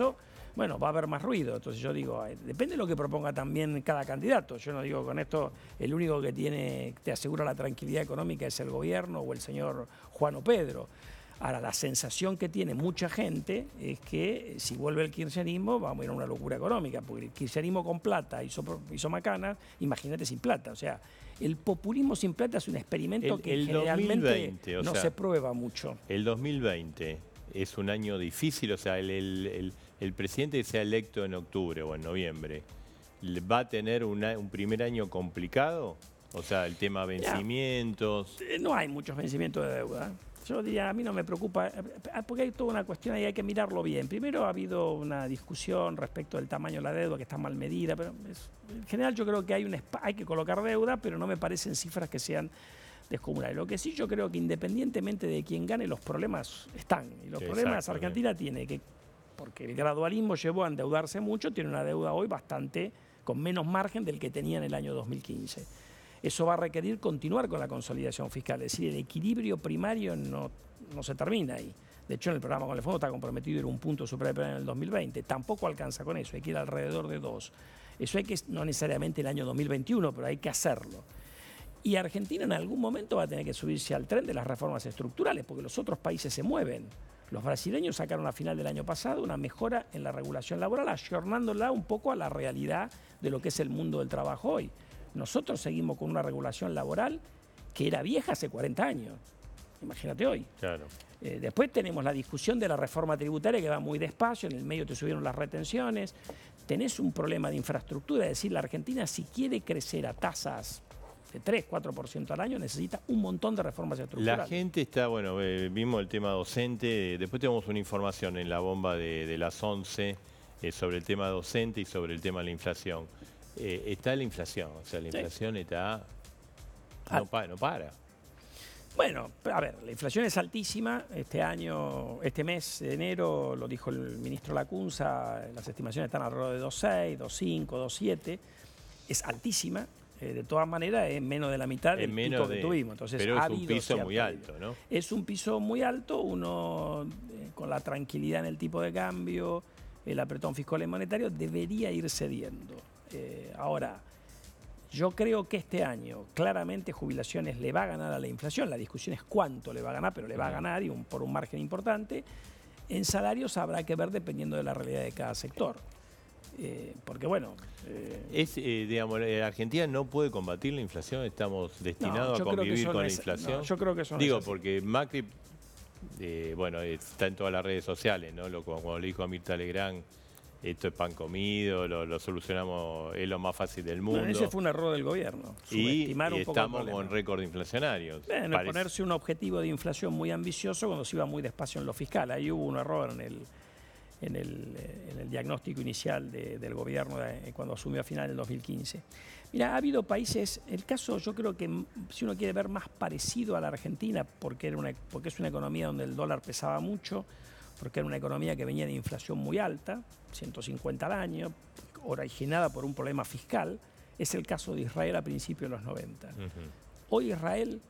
bueno, va a haber más ruido. Entonces yo digo, depende de lo que proponga también cada candidato. Yo no digo con esto, el único que te asegura la tranquilidad económica es el gobierno o el señor Juan o Pedro. Ahora, la sensación que tiene mucha gente es que si vuelve el kirchnerismo vamos a ir a una locura económica, porque el kirchnerismo con plata hizo macanas, imagínate sin plata. O sea, el populismo sin plata es un experimento que generalmente 2020, no se prueba mucho. El 2020 es un año difícil, o sea, el presidente que sea electo en octubre o en noviembre, ¿va a tener un primer año complicado? O sea, el tema vencimientos. No hay muchos vencimientos de deuda. Yo diría, a mí no me preocupa, porque hay toda una cuestión ahí, hay que mirarlo bien. Primero ha habido una discusión respecto del tamaño de la deuda, que está mal medida, pero en general yo creo que hay que colocar deuda, pero no me parecen cifras que sean descomunales. Lo que sí yo creo que independientemente de quién gane, los problemas están. Y los problemas Argentina tiene que, porque el gradualismo llevó a endeudarse mucho, tiene una deuda hoy bastante con menos margen del que tenía en el año 2015. Eso va a requerir continuar con la consolidación fiscal, es decir, el equilibrio primario no se termina ahí. De hecho, en el programa con el fondo está comprometido en un punto superior en el 2020. Tampoco alcanza con eso, hay que ir alrededor de 2. Eso hay que, no necesariamente el año 2021, pero hay que hacerlo. Y Argentina en algún momento va a tener que subirse al tren de las reformas estructurales, porque los otros países se mueven. Los brasileños sacaron a final del año pasado una mejora en la regulación laboral, ayornándola un poco a la realidad de lo que es el mundo del trabajo hoy. Nosotros seguimos con una regulación laboral que era vieja hace 40 años. Imagínate hoy. Claro. Después tenemos la discusión de la reforma tributaria que va muy despacio, en el medio te subieron las retenciones. Tenés un problema de infraestructura, es decir, la Argentina si quiere crecer a tasas de 3-4% al año necesita un montón de reformas estructurales. La gente está, bueno, vimos el tema docente, después tenemos una información en la bomba de las 11 sobre el tema docente y sobre el tema de la inflación. Está la inflación, o sea, la inflación está... No para. Bueno, a ver, la inflación es altísima. Este mes de enero, lo dijo el ministro Lacunza, las estimaciones están alrededor de 2,6, 2,5, 2,7. Es altísima. De todas maneras, es menos de la mitad del pico que tuvimos. Entonces, pero es un piso muy alto, ¿no? Es un piso muy alto. Uno, con la tranquilidad en el tipo de cambio, el apretón fiscal y monetario, debería ir cediendo. Ahora, yo creo que este año claramente jubilaciones le va a ganar a la inflación. La discusión es cuánto le va a ganar, pero le va a ganar y por un margen importante. En salarios habrá que ver dependiendo de la realidad de cada sector. Porque bueno... digamos, Argentina no puede combatir la inflación, estamos destinados a convivir con la inflación. No, yo creo que eso no Digo, es así. porque Macri, bueno, está en todas las redes sociales, ¿no? Como le dijo a Mirta Legrand, esto es pan comido, lo solucionamos, es lo más fácil del mundo. Bueno, ese fue un error del gobierno, subestimar un poco el estamos con récord inflacionarios. Bueno, ponerse un objetivo de inflación muy ambicioso cuando se iba muy despacio en lo fiscal. Ahí hubo un error en el diagnóstico inicial del gobierno cuando asumió a final del 2015. Mira, ha habido países, el caso yo creo que si uno quiere ver más parecido a la Argentina, porque es una economía donde el dólar pesaba mucho, porque era una economía que venía de inflación muy alta, 150 al año, originada por un problema fiscal, es el caso de Israel a principios de los 90. Hoy Israel,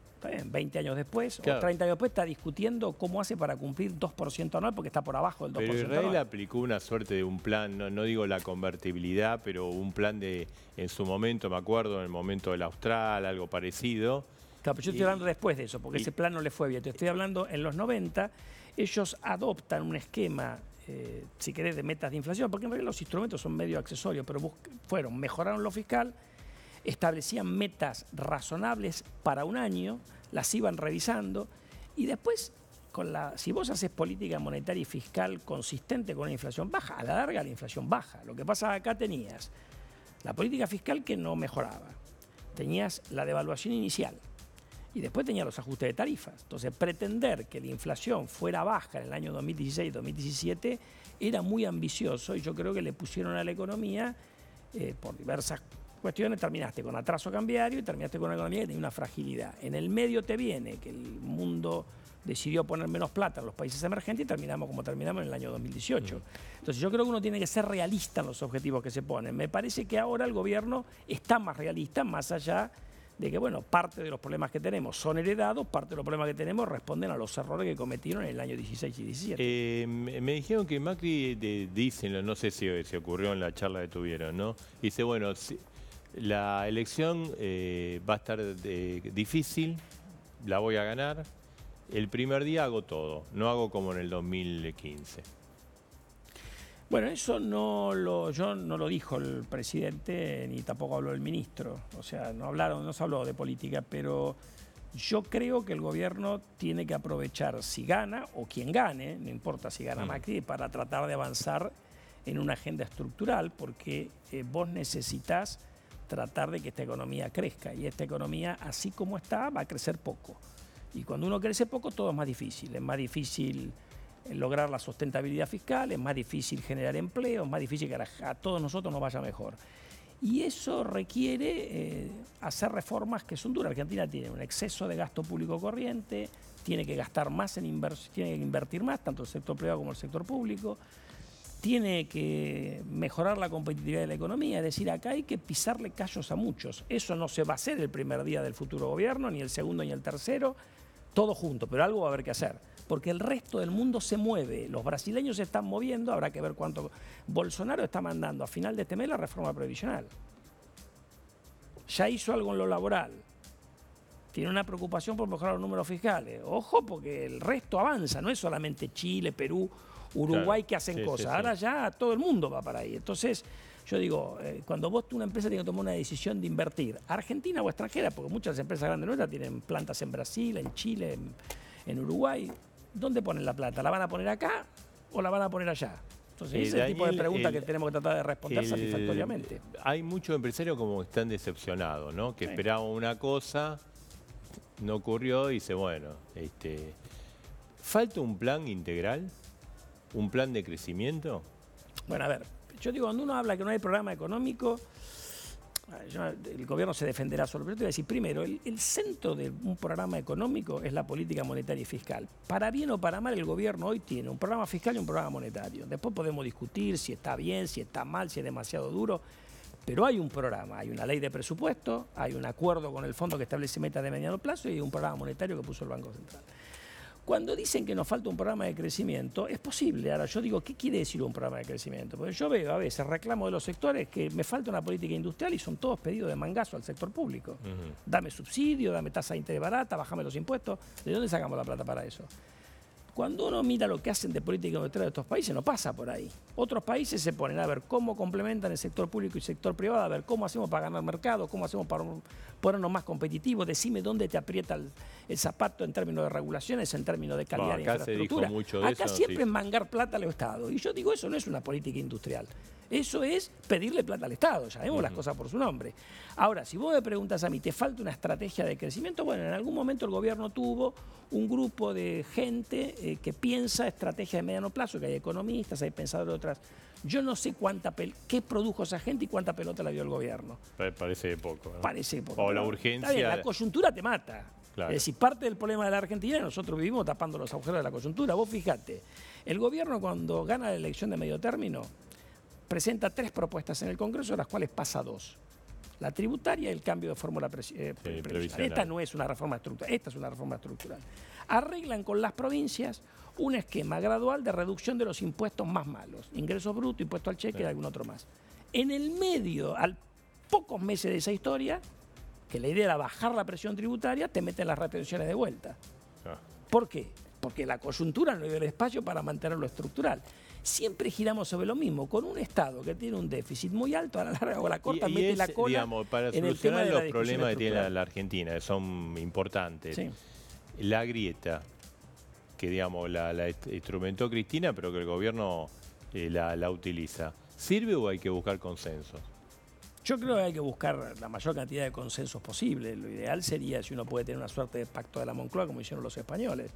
20 años después, claro, o 30 años después, está discutiendo cómo hace para cumplir 2% anual, porque está por abajo del 2% Pero Israel anual. aplicó una suerte de un plan, no digo la convertibilidad, pero un plan en su momento, me acuerdo, en el momento del Austral, algo parecido. Claro, pero yo estoy hablando después de eso, porque ese plan no le fue bien. Te estoy hablando en los 90, ellos adoptan un esquema, si querés, de metas de inflación, porque en realidad los instrumentos son medio accesorios, pero mejoraron lo fiscal, establecían metas razonables para un año, las iban revisando, y después, si vos haces política monetaria y fiscal consistente con la inflación baja, a la larga la inflación baja. Lo que pasa acá tenías la política fiscal que no mejoraba, tenías la devaluación inicial, y después tenía los ajustes de tarifas. Entonces, pretender que la inflación fuera baja en el año 2016-2017 era muy ambicioso y yo creo que le pusieron a la economía, por diversas cuestiones, terminaste con atraso cambiario y terminaste con una economía que tenía una fragilidad. En el medio te viene que el mundo decidió poner menos plata en los países emergentes y terminamos como terminamos en el año 2018. Entonces yo creo que uno tiene que ser realista en los objetivos que se ponen. Me parece que ahora el gobierno está más realista, más allá de que, bueno, parte de los problemas que tenemos son heredados, parte de los problemas que tenemos responden a los errores que cometieron en el año 16 y 17. Me dijeron que Macri, dicen, no sé si ocurrió en la charla que tuvieron, ¿no? Dice, bueno, la elección va a estar difícil, la voy a ganar. El primer día hago todo, no hago como en el 2015. Bueno, eso no lo dijo el presidente ni tampoco habló el ministro. O sea, no se habló de política, pero yo creo que el gobierno tiene que aprovechar, si gana o quien gane, no importa si gana Macri, para tratar de avanzar en una agenda estructural, porque vos necesitas tratar de que esta economía crezca. Y esta economía, así como está, va a crecer poco. Y cuando uno crece poco, todo es más difícil. Es más difícil lograr la sustentabilidad fiscal, es más difícil generar empleo, es más difícil que a todos nosotros nos vaya mejor. Y eso requiere hacer reformas que son duras. Argentina tiene un exceso de gasto público corriente, tiene que gastar más en inversión, tiene que invertir más, tanto el sector privado como el sector público, tiene que mejorar la competitividad de la economía, es decir, acá hay que pisarle callos a muchos. Eso no se va a hacer el primer día del futuro gobierno, ni el segundo ni el tercero, todo junto, pero algo va a haber que hacer. Porque el resto del mundo se mueve. Los brasileños se están moviendo, habrá que ver cuánto. Bolsonaro está mandando a final de este mes la reforma previsional. Ya hizo algo en lo laboral. Tiene una preocupación por mejorar los números fiscales. Ojo, porque el resto avanza, no es solamente Chile, Perú, Uruguay que hacen cosas. Ahora ya todo el mundo va para ahí. Entonces, yo digo, cuando vos, una empresa tiene que tomar una decisión de invertir, argentina o extranjera, porque muchas empresas grandes nuestras tienen plantas en Brasil, en Chile, en Uruguay. ¿Dónde ponen la plata? ¿La van a poner acá o la van a poner allá? Entonces, ese es el tipo de preguntas que tenemos que tratar de responder satisfactoriamente. Hay muchos empresarios como que están decepcionados, ¿no? Que esperaban una cosa, no ocurrió y dice, bueno, ¿falta un plan integral? ¿Un plan de crecimiento? Bueno, a ver, yo digo, cuando uno habla que no hay programa económico, el gobierno se defenderá solo, pero te voy a decir, primero, el centro de un programa económico es la política monetaria y fiscal. Para bien o para mal, el gobierno hoy tiene un programa fiscal y un programa monetario. Después podemos discutir si está bien, si está mal, si es demasiado duro, pero hay un programa, hay una ley de presupuesto, hay un acuerdo con el fondo que establece metas de mediano plazo y hay un programa monetario que puso el Banco Central. Cuando dicen que nos falta un programa de crecimiento, es posible. Ahora, yo digo, ¿qué quiere decir un programa de crecimiento? Porque yo veo a veces reclamos de los sectores que me falta una política industrial y son todos pedidos de mangazo al sector público. Dame subsidio, dame tasa de interés barata, bájame los impuestos. ¿De dónde sacamos la plata para eso? Cuando uno mira lo que hacen de política industrial de estos países, no pasa por ahí. Otros países se ponen a ver cómo complementan el sector público y el sector privado, a ver cómo hacemos para ganar mercado, cómo hacemos para ponernos más competitivos, decime dónde te aprieta el zapato en términos de regulaciones, en términos de calidad de infraestructura. Acá siempre es mangar plata al Estado. Y yo digo, eso no es una política industrial. Eso es pedirle plata al Estado, llamemos las cosas por su nombre. Ahora, si vos me preguntas a mí, ¿te falta una estrategia de crecimiento? Bueno, en algún momento el gobierno tuvo un grupo de gente que piensa estrategia de mediano plazo, que hay economistas, hay pensadores de otras. Yo no sé qué produjo esa gente y cuánta pelota la dio el gobierno. Parece poco, ¿no? Parece poco. O la urgencia. Está bien, la coyuntura te mata. Claro. Es decir, parte del problema de la Argentina, nosotros vivimos tapando los agujeros de la coyuntura. Vos fijate, el gobierno cuando gana la elección de medio término, presenta 3 propuestas en el Congreso, de las cuales pasa 2. La tributaria y el cambio de fórmula previsional. Esta no es una reforma estructural, esta es una reforma estructural. Arreglan con las provincias un esquema gradual de reducción de los impuestos más malos. Ingresos brutos, impuesto al cheque y algún otro más. En el medio, al pocos meses de esa historia, que la idea era bajar la presión tributaria, te meten las retenciones de vuelta. ¿Por qué? Porque la coyuntura no dio el espacio para mantener lo estructural. Siempre giramos sobre lo mismo, con un Estado que tiene un déficit muy alto, a la larga o a la corta, mete la cola, digamos, para en el tema de solucionar los problemas que tiene la Argentina, que son importantes. Sí. La grieta, que digamos la instrumentó Cristina, pero que el gobierno la utiliza, ¿sirve o hay que buscar consensos? Yo creo que hay que buscar la mayor cantidad de consensos posible. Lo ideal sería si uno puede tener una suerte de pacto de la Moncloa, como hicieron los españoles.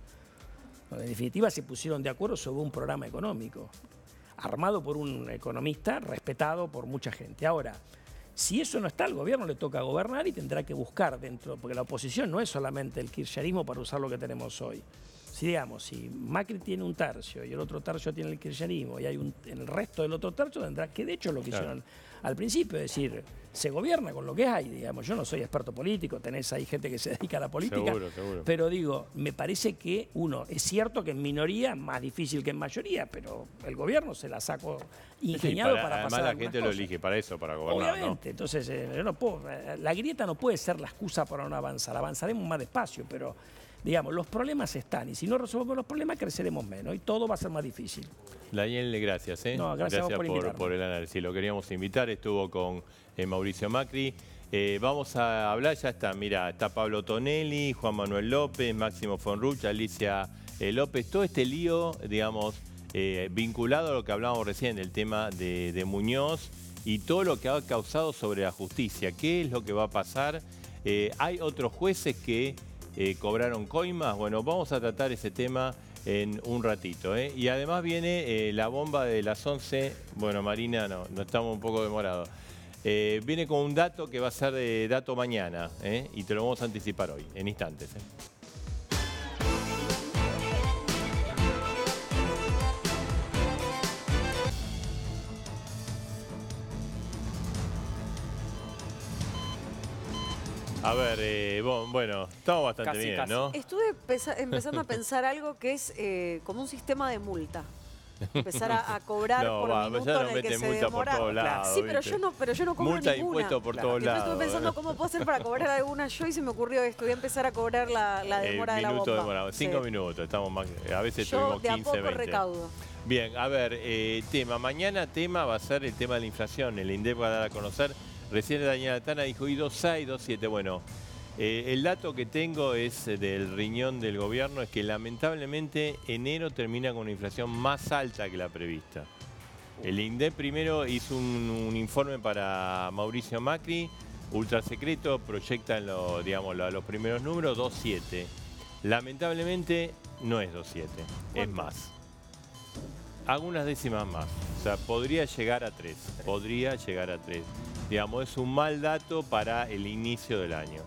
En definitiva, se pusieron de acuerdo sobre un programa económico, armado por un economista respetado por mucha gente. Ahora, si eso no está, al gobierno le toca gobernar y tendrá que buscar dentro, porque la oposición no es solamente el kirchnerismo para usar lo que tenemos hoy. si Macri tiene un tercio y el otro tercio tiene el kirchnerismo y hay en el resto del otro tercio tendrá que, de hecho, lo que hicieron al principio, es decir, se gobierna con lo que hay, digamos. Yo no soy experto político, tenés ahí gente que se dedica a la política, Seguro. pero digo, me parece que es cierto que en minoría es más difícil que en mayoría, pero el gobierno se la sacó ingeniado para pasar. Además la gente lo elige para eso, para gobernar. Obviamente, ¿no? Entonces yo no puedo, la grieta no puede ser la excusa para no avanzar, avanzaremos más despacio, pero digamos, los problemas están y si no resolvemos los problemas creceremos menos y todo va a ser más difícil. Daniel, gracias. No, gracias por el análisis. Lo queríamos invitar, estuvo con Mauricio Macri. Vamos a hablar, ya está, mira, está Pablo Tonelli, Juan Manuel López, Máximo Fonruch, Alicia López, todo este lío, digamos, vinculado a lo que hablábamos recién, el tema de Muñoz y todo lo que ha causado sobre la justicia. ¿Qué es lo que va a pasar? Hay otros jueces que cobraron coimas. Bueno, vamos a tratar ese tema en un ratito. Y además viene la bomba de las 11. Bueno, Marina, no estamos un poco demorados. Viene con un dato que va a ser de dato mañana. Y te lo vamos a anticipar hoy, en instantes. A ver, bueno, estamos bastante bien, ¿no? Estuve empezando a pensar algo que es como un sistema de multa. Empezar a cobrar por minuto en el que se demora. Por todos lados, sí, pero yo no cobro multa ninguna. Impuesto por todos lados. Estuve pensando cómo puedo hacer para cobrar alguna yo y se me ocurrió esto. Voy a empezar a cobrar la demora de la bomba. Demorado. 5 minutos, estamos más, a veces tuvimos 15, de a poco 20. recaudo. Bien, a ver, mañana va a ser el tema de la inflación. El INDEC va a dar a conocer. Recién Daniela Altana dijo 2.6, 2.7. Bueno, el dato que tengo es del riñón del gobierno, es que lamentablemente enero termina con una inflación más alta que la prevista. El INDEC primero hizo un informe para Mauricio Macri, ultra secreto, proyectan los primeros números, 2.7. Lamentablemente no es 2.7, es más. Algunas décimas más, o sea, podría llegar a 3, Digamos, es un mal dato para el inicio del año.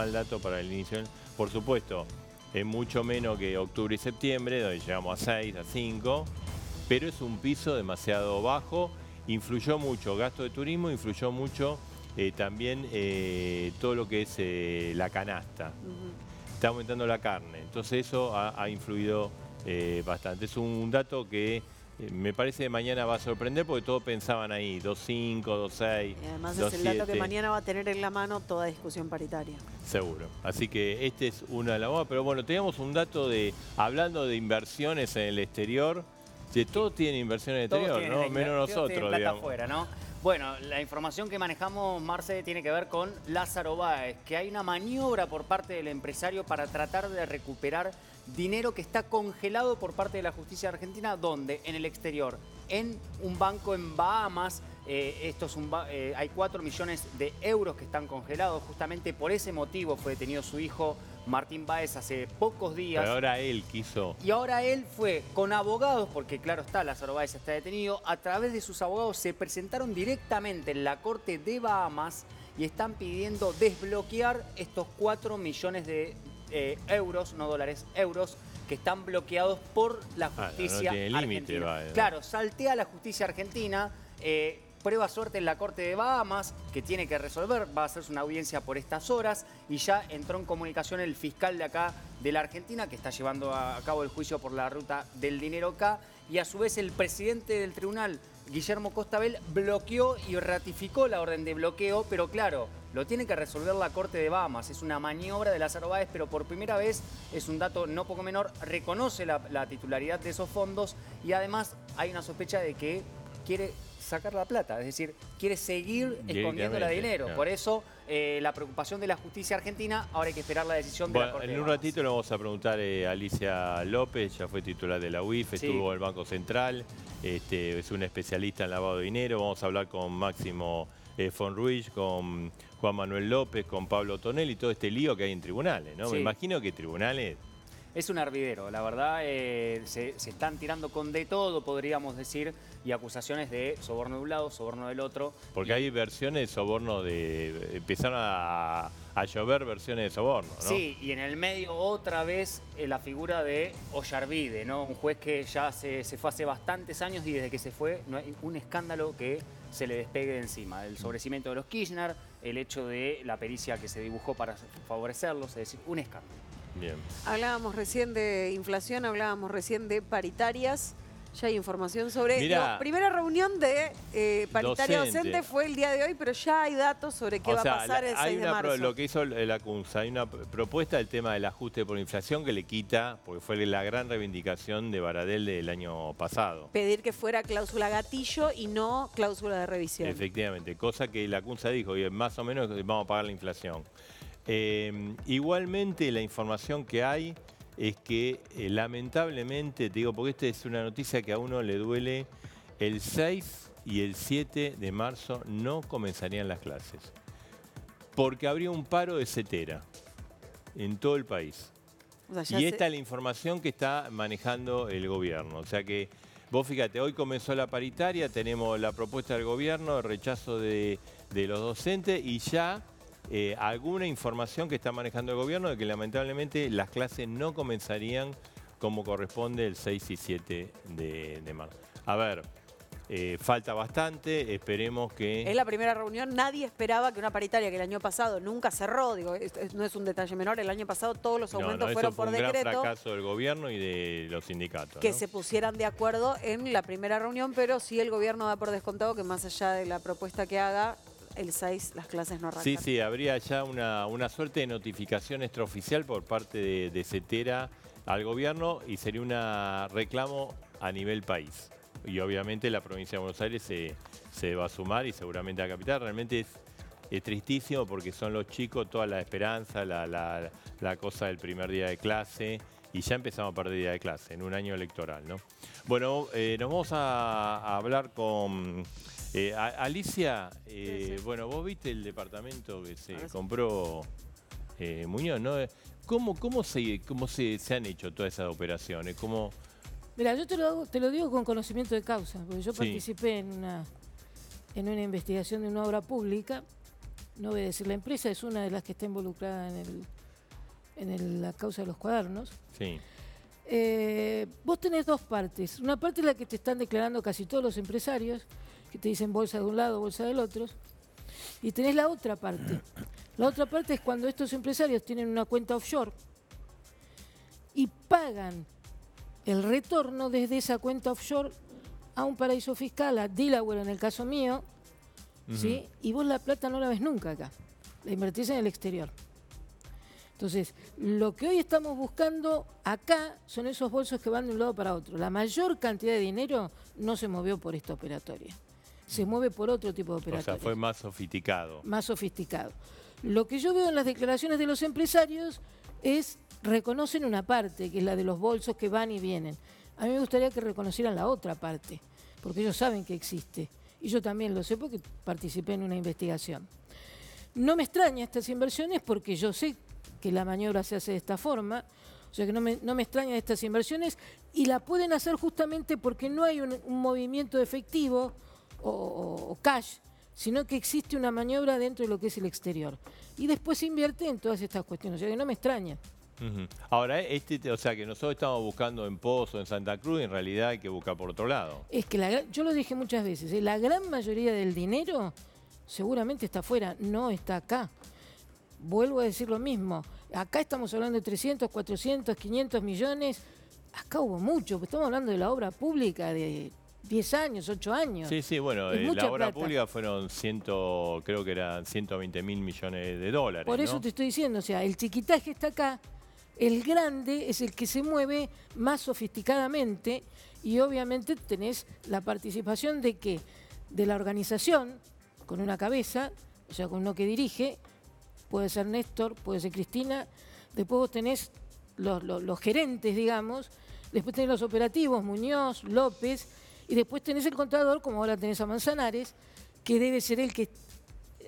Por supuesto, es mucho menos que octubre y septiembre, donde llegamos a 6, a 5, pero es un piso demasiado bajo. Influyó mucho gasto de turismo, influyó mucho también todo lo que es la canasta. Está aumentando la carne, entonces eso ha influido bastante. Es un dato que me parece que mañana va a sorprender porque todos pensaban ahí, 2.5, 2.6, y además 2.7. Es el dato que mañana va a tener en la mano toda discusión paritaria. Seguro. Así que este es una de las bombas. Pero bueno, teníamos un dato hablando de inversiones en el exterior. Que todos tienen inversiones en el exterior, ¿no? Menos nosotros, digamos. Afuera, ¿no? Bueno, la información que manejamos, Marce, tiene que ver con Lázaro Báez, que hay una maniobra por parte del empresario para tratar de recuperar dinero que está congelado por parte de la justicia argentina, donde en el exterior, en un banco en Bahamas, hay 4 millones de euros que están congelados. Justamente por ese motivo fue detenido su hijo Martín Báez hace pocos días. Pero ahora él quiso. Y ahora él fue con abogados, porque claro está, Lázaro Báez está detenido. A través de sus abogados se presentaron directamente en la corte de Bahamas y están pidiendo desbloquear estos 4 millones de euros, no dólares, euros, que están bloqueados por la justicia argentina. Claro, saltea la justicia argentina, prueba suerte en la corte de Bahamas, que tiene que resolver, va a hacerse una audiencia por estas horas, y ya entró en comunicación el fiscal de acá, de la Argentina, que está llevando a cabo el juicio por la ruta del dinero acá, y a su vez el presidente del tribunal, Guillermo Costabel, bloqueó y ratificó la orden de bloqueo, pero claro, lo tiene que resolver la Corte de Bahamas. Es una maniobra de Lázaro Báez, pero por primera vez, es un dato no poco menor, reconoce la titularidad de esos fondos y además hay una sospecha de que quiere sacar la plata, es decir, quiere seguir escondiéndola de dinero. Claro. Por eso, la preocupación de la justicia argentina, ahora hay que esperar la decisión de la Corte de Bahamas. En un ratito le vamos a preguntar a Alicia López, ya fue titular de la UIF, estuvo en el Banco Central, es una especialista en lavado de dinero. Vamos a hablar con Máximo Fonruch, con Juan Manuel López, con Pablo Tonelli, todo este lío que hay en tribunales, ¿no? Me imagino que tribunales Es un hervidero, la verdad, se están tirando con de todo, podríamos decir, y acusaciones de soborno de un lado, soborno del otro. Porque hay versiones de soborno empezaron a llover versiones de soborno, ¿no? Sí, y en el medio otra vez la figura de Ollarvide, ¿no? Un juez que ya se fue hace bastantes años y desde que se fue no hay un escándalo que se le despegue de encima. El sobrecimiento de los Kirchner, el hecho de la pericia que se dibujó para favorecerlos, es decir, un escándalo. Bien. Hablábamos recién de inflación, hablábamos recién de paritarias. Ya hay información sobre... Mirá, la primera reunión de paritaria docente fue el día de hoy, pero ya hay datos sobre qué va a pasar el 6 de marzo. Lo que hizo la CUNSA, hay una propuesta del tema del ajuste por inflación que le quita, porque fue la gran reivindicación de Baradel del año pasado. Pedir que fuera cláusula gatillo y no cláusula de revisión. Efectivamente, cosa que la CUNSA dijo, y más o menos vamos a pagar la inflación. Igualmente la información que hay es que lamentablemente, te digo, porque esta es una noticia que a uno le duele, el 6 y el 7 de marzo no comenzarían las clases. Porque habría un paro de setera en todo el país. O sea, y esta es la información que está manejando el gobierno. O sea que, vos fíjate, hoy comenzó la paritaria, tenemos la propuesta del gobierno, el rechazo de los docentes y ya... alguna información que está manejando el gobierno de que lamentablemente las clases no comenzarían como corresponde el 6 y 7 de marzo. A ver, falta bastante, esperemos que... Es la primera reunión, nadie esperaba que una paritaria que el año pasado nunca cerró, digo, no es un detalle menor, el año pasado todos los aumentos fueron por decreto. Eso fue un gran fracaso del gobierno y de los sindicatos. Que ¿no? se pusieran de acuerdo en la primera reunión, pero sí el gobierno da por descontado que más allá de la propuesta que haga, el 6 las clases no arrancan. Sí, habría ya una suerte de notificación extraoficial por parte de Cetera al gobierno y sería un reclamo a nivel país. Y obviamente la provincia de Buenos Aires se va a sumar y seguramente la capital. Realmente es tristísimo porque son los chicos, toda la esperanza, la cosa del primer día de clase y ya empezamos a perder día de clase en un año electoral, ¿no? Bueno, nos vamos a hablar con... Alicia, bueno, vos viste el departamento que se compró Muñoz, ¿no? ¿Cómo se han hecho todas esas operaciones? Mira, yo te lo digo con conocimiento de causa, porque yo participé en una investigación de una obra pública, no voy a decir la empresa, es una de las que está involucrada en la causa de los cuadernos. Sí. Vos tenés dos partes. Una parte es la que te están declarando casi todos los empresarios, que te dicen bolsa de un lado, bolsa del otro. Y tenés la otra parte. La otra parte es cuando estos empresarios tienen una cuenta offshore y pagan el retorno desde esa cuenta offshore a un paraíso fiscal, a Delaware en el caso mío, ¿sí? Y vos la plata no la ves nunca acá. La invertís en el exterior. Entonces, lo que hoy estamos buscando acá son esos bolsos que van de un lado para otro. La mayor cantidad de dinero no se movió por esta operatoria. Se mueve por otro tipo de operatoria. O sea, fue más sofisticado. Más sofisticado. Lo que yo veo en las declaraciones de los empresarios es, reconocen una parte, que es la de los bolsos que van y vienen. A mí me gustaría que reconocieran la otra parte, porque ellos saben que existe. Y yo también lo sé porque participé en una investigación. No me extraña estas inversiones porque yo sé que la maniobra se hace de esta forma, o sea que no me extrañan estas inversiones y la pueden hacer justamente porque no hay un movimiento efectivo o cash, sino que existe una maniobra dentro de lo que es el exterior. Y después se invierte en todas estas cuestiones, o sea que no me extraña. Ahora, o sea que nosotros estamos buscando en Pozo, en Santa Cruz, en realidad hay que buscar por otro lado. Es que yo lo dije muchas veces, la gran mayoría del dinero seguramente está afuera, no está acá. Vuelvo a decir lo mismo, acá estamos hablando de 300, 400, 500 millones, acá hubo mucho, estamos hablando de la obra pública de 10 años, 8 años. Sí, bueno, la obra pública fueron creo que eran 120.000 millones de dólares. Por eso te estoy diciendo, o sea, el chiquitaje está acá, el grande es el que se mueve más sofisticadamente y obviamente tenés la participación de ¿qué? De la organización, con una cabeza, o sea, con uno que dirige, puede ser Néstor, puede ser Cristina, después vos tenés los gerentes, digamos, después tenés los operativos, Muñoz, López, y después tenés el contador, como ahora tenés a Manzanares, que debe ser el que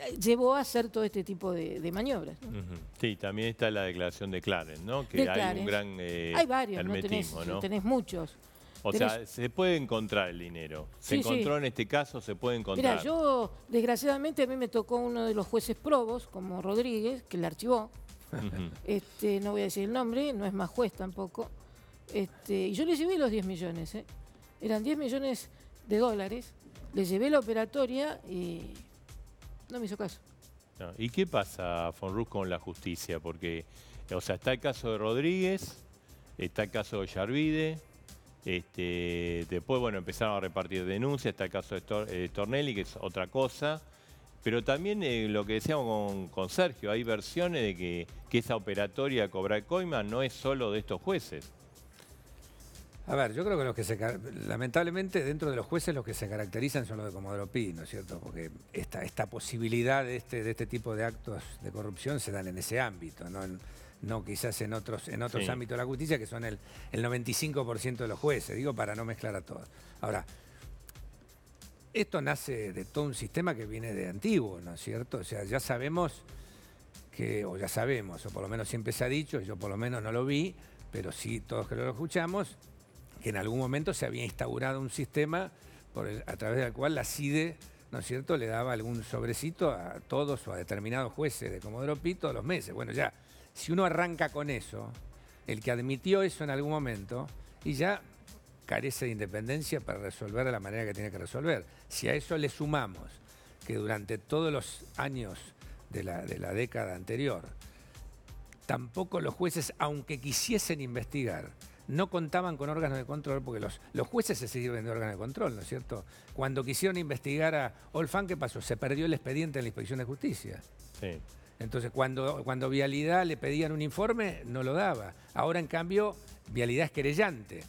llevó a hacer todo este tipo de maniobras, ¿no? Sí, también está la declaración de Clarence, ¿no? Que De hay Clarence. un gran Hay varios, hermetismo, ¿no? Tenés muchos. O sea, se puede encontrar el dinero. Se Sí, encontró sí. en este caso, se puede encontrar. Mira, yo, desgraciadamente, a mí me tocó uno de los jueces probos, como Rodríguez, que le archivó. No voy a decir el nombre, no es más juez tampoco. Y yo le llevé los 10 millones, ¿eh? Eran 10 millones de dólares. Le llevé la operatoria y no me hizo caso. No. ¿Y qué pasa, Fonruz, con la justicia? Porque, o sea, está el caso de Rodríguez, está el caso de Ollarvide, después, bueno, empezaron a repartir denuncias, está el caso de Stornelli, que es otra cosa. Pero también lo que decíamos con Sergio, hay versiones de que esa operatoria de cobrar coima no es solo de estos jueces. A ver, yo creo que lamentablemente dentro de los jueces los que se caracterizan son los de Comodoro Pi, ¿no es cierto? Porque esta posibilidad de este tipo de actos de corrupción se dan en ese ámbito, no quizás en otros Sí. ámbitos de la justicia, que son el 95% de los jueces, digo, para no mezclar a todos. Ahora, esto nace de todo un sistema que viene de antiguo, ¿no es cierto? O sea, ya sabemos o por lo menos siempre se ha dicho, yo por lo menos no lo vi, pero sí todos que lo escuchamos, que en algún momento se había instaurado un sistema a través del cual la CIDE, ¿no es cierto?, le daba algún sobrecito a todos o a determinados jueces de Comodoro Pi todos los meses. Bueno, ya, si uno arranca con eso, el que admitió eso en algún momento, y ya carece de independencia para resolver de la manera que tiene que resolver. Si a eso le sumamos que durante todos los años de la década anterior, tampoco los jueces, aunque quisiesen investigar, no contaban con órganos de control, porque los jueces se sirven de órganos de control, ¿no es cierto? Cuando quisieron investigar a Olfan, ¿qué pasó? Se perdió el expediente en la Inspección de Justicia. Sí. Entonces, cuando Vialidad le pedían un informe, no lo daba. Ahora, en cambio, Vialidad es querellante.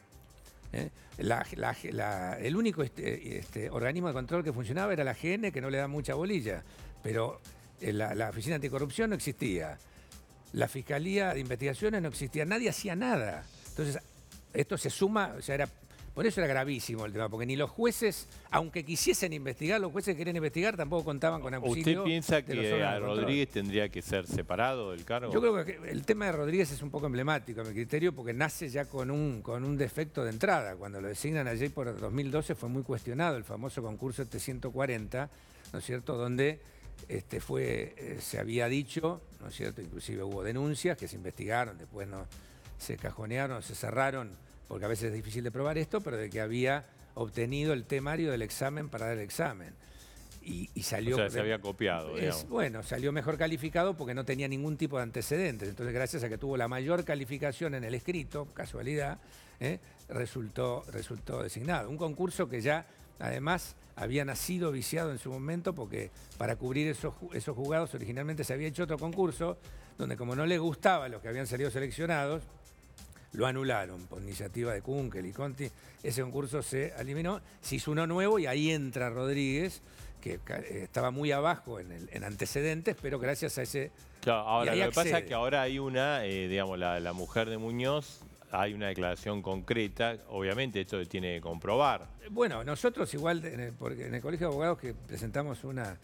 El único organismo de control que funcionaba era la GN, que no le da mucha bolilla, pero la Oficina Anticorrupción no existía. La Fiscalía de Investigaciones no existía, nadie hacía nada. Entonces, esto se suma, o sea, por eso era gravísimo el tema, porque ni los jueces, aunque quisiesen investigar, los jueces que querían investigar tampoco contaban con auxilio. ¿Usted piensa de los que órganos a de control. Rodríguez tendría que ser separado del cargo? Yo creo que el tema de Rodríguez es un poco emblemático a mi criterio, porque nace ya con un defecto de entrada. Cuando lo designan allí por 2012 fue muy cuestionado el famoso concurso 140, ¿no es cierto?, donde se había dicho, ¿no es cierto?, inclusive hubo denuncias que se investigaron, después no se cajonearon, se cerraron, porque a veces es difícil de probar esto, pero de que había obtenido el temario del examen para dar el examen. Y salió... O sea, se había copiado, digamos. Bueno, salió mejor calificado porque no tenía ningún tipo de antecedentes. Entonces, gracias a que tuvo la mayor calificación en el escrito, casualidad, resultó designado. Un concurso que ya, además, había nacido viciado en su momento, porque para cubrir esos juzgados originalmente se había hecho otro concurso, donde como no les gustaba a los que habían salido seleccionados, lo anularon por iniciativa de Kunkel y Conti. Ese concurso se eliminó, se hizo uno nuevo y ahí entra Rodríguez, que estaba muy abajo en antecedentes, pero gracias a ese... Claro, ahora, y ahí lo que pasa accede. es que ahora hay una, digamos, la mujer de Muñoz, hay una declaración concreta, obviamente esto se tiene que comprobar. Bueno, nosotros igual en el Colegio de Abogados, que presentamos una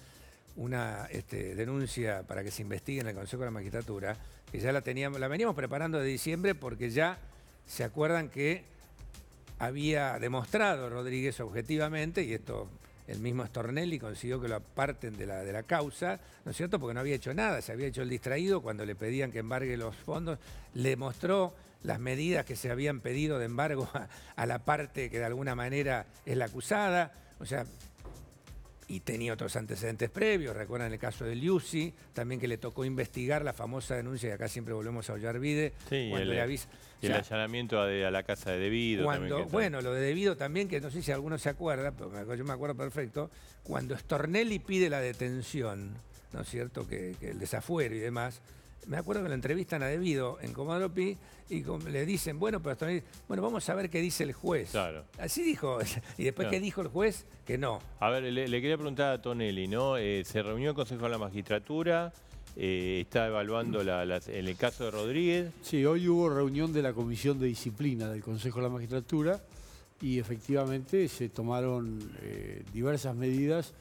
denuncia para que se investigue en el Consejo de la Magistratura, que ya la veníamos preparando de diciembre, porque ya se acuerdan que había demostrado Rodríguez objetivamente, y esto el mismo Stornelli consiguió que lo aparten de la causa, ¿no es cierto?, porque no había hecho nada, se había hecho el distraído cuando le pedían que embargue los fondos, le mostró las medidas que se habían pedido de embargo a la parte que de alguna manera es la acusada, o sea, y tenía otros antecedentes previos. Recuerdan el caso de Liuzzi, también, que le tocó investigar la famosa denuncia, y acá siempre volvemos a Ollarvide. Sí, cuando el allanamiento a la casa de Devido. Bueno, lo de Devido también, que no sé si alguno se acuerda, pero yo me acuerdo perfecto, cuando Stornelli pide la detención, ¿no es cierto?, que el desafuero y demás. Me acuerdo que lo entrevistan a Devido en Comodoro Pi y le dicen, bueno, pero Stornelli, bueno, vamos a ver qué dice el juez. Claro. Así dijo. Y después, Claro. ¿qué dijo el juez? Que no. A ver, le quería preguntar a Tonelli, ¿no? Se reunió el Consejo de la Magistratura, está evaluando en el caso de Rodríguez. Sí, hoy hubo reunión de la Comisión de Disciplina del Consejo de la Magistratura y efectivamente se tomaron diversas medidas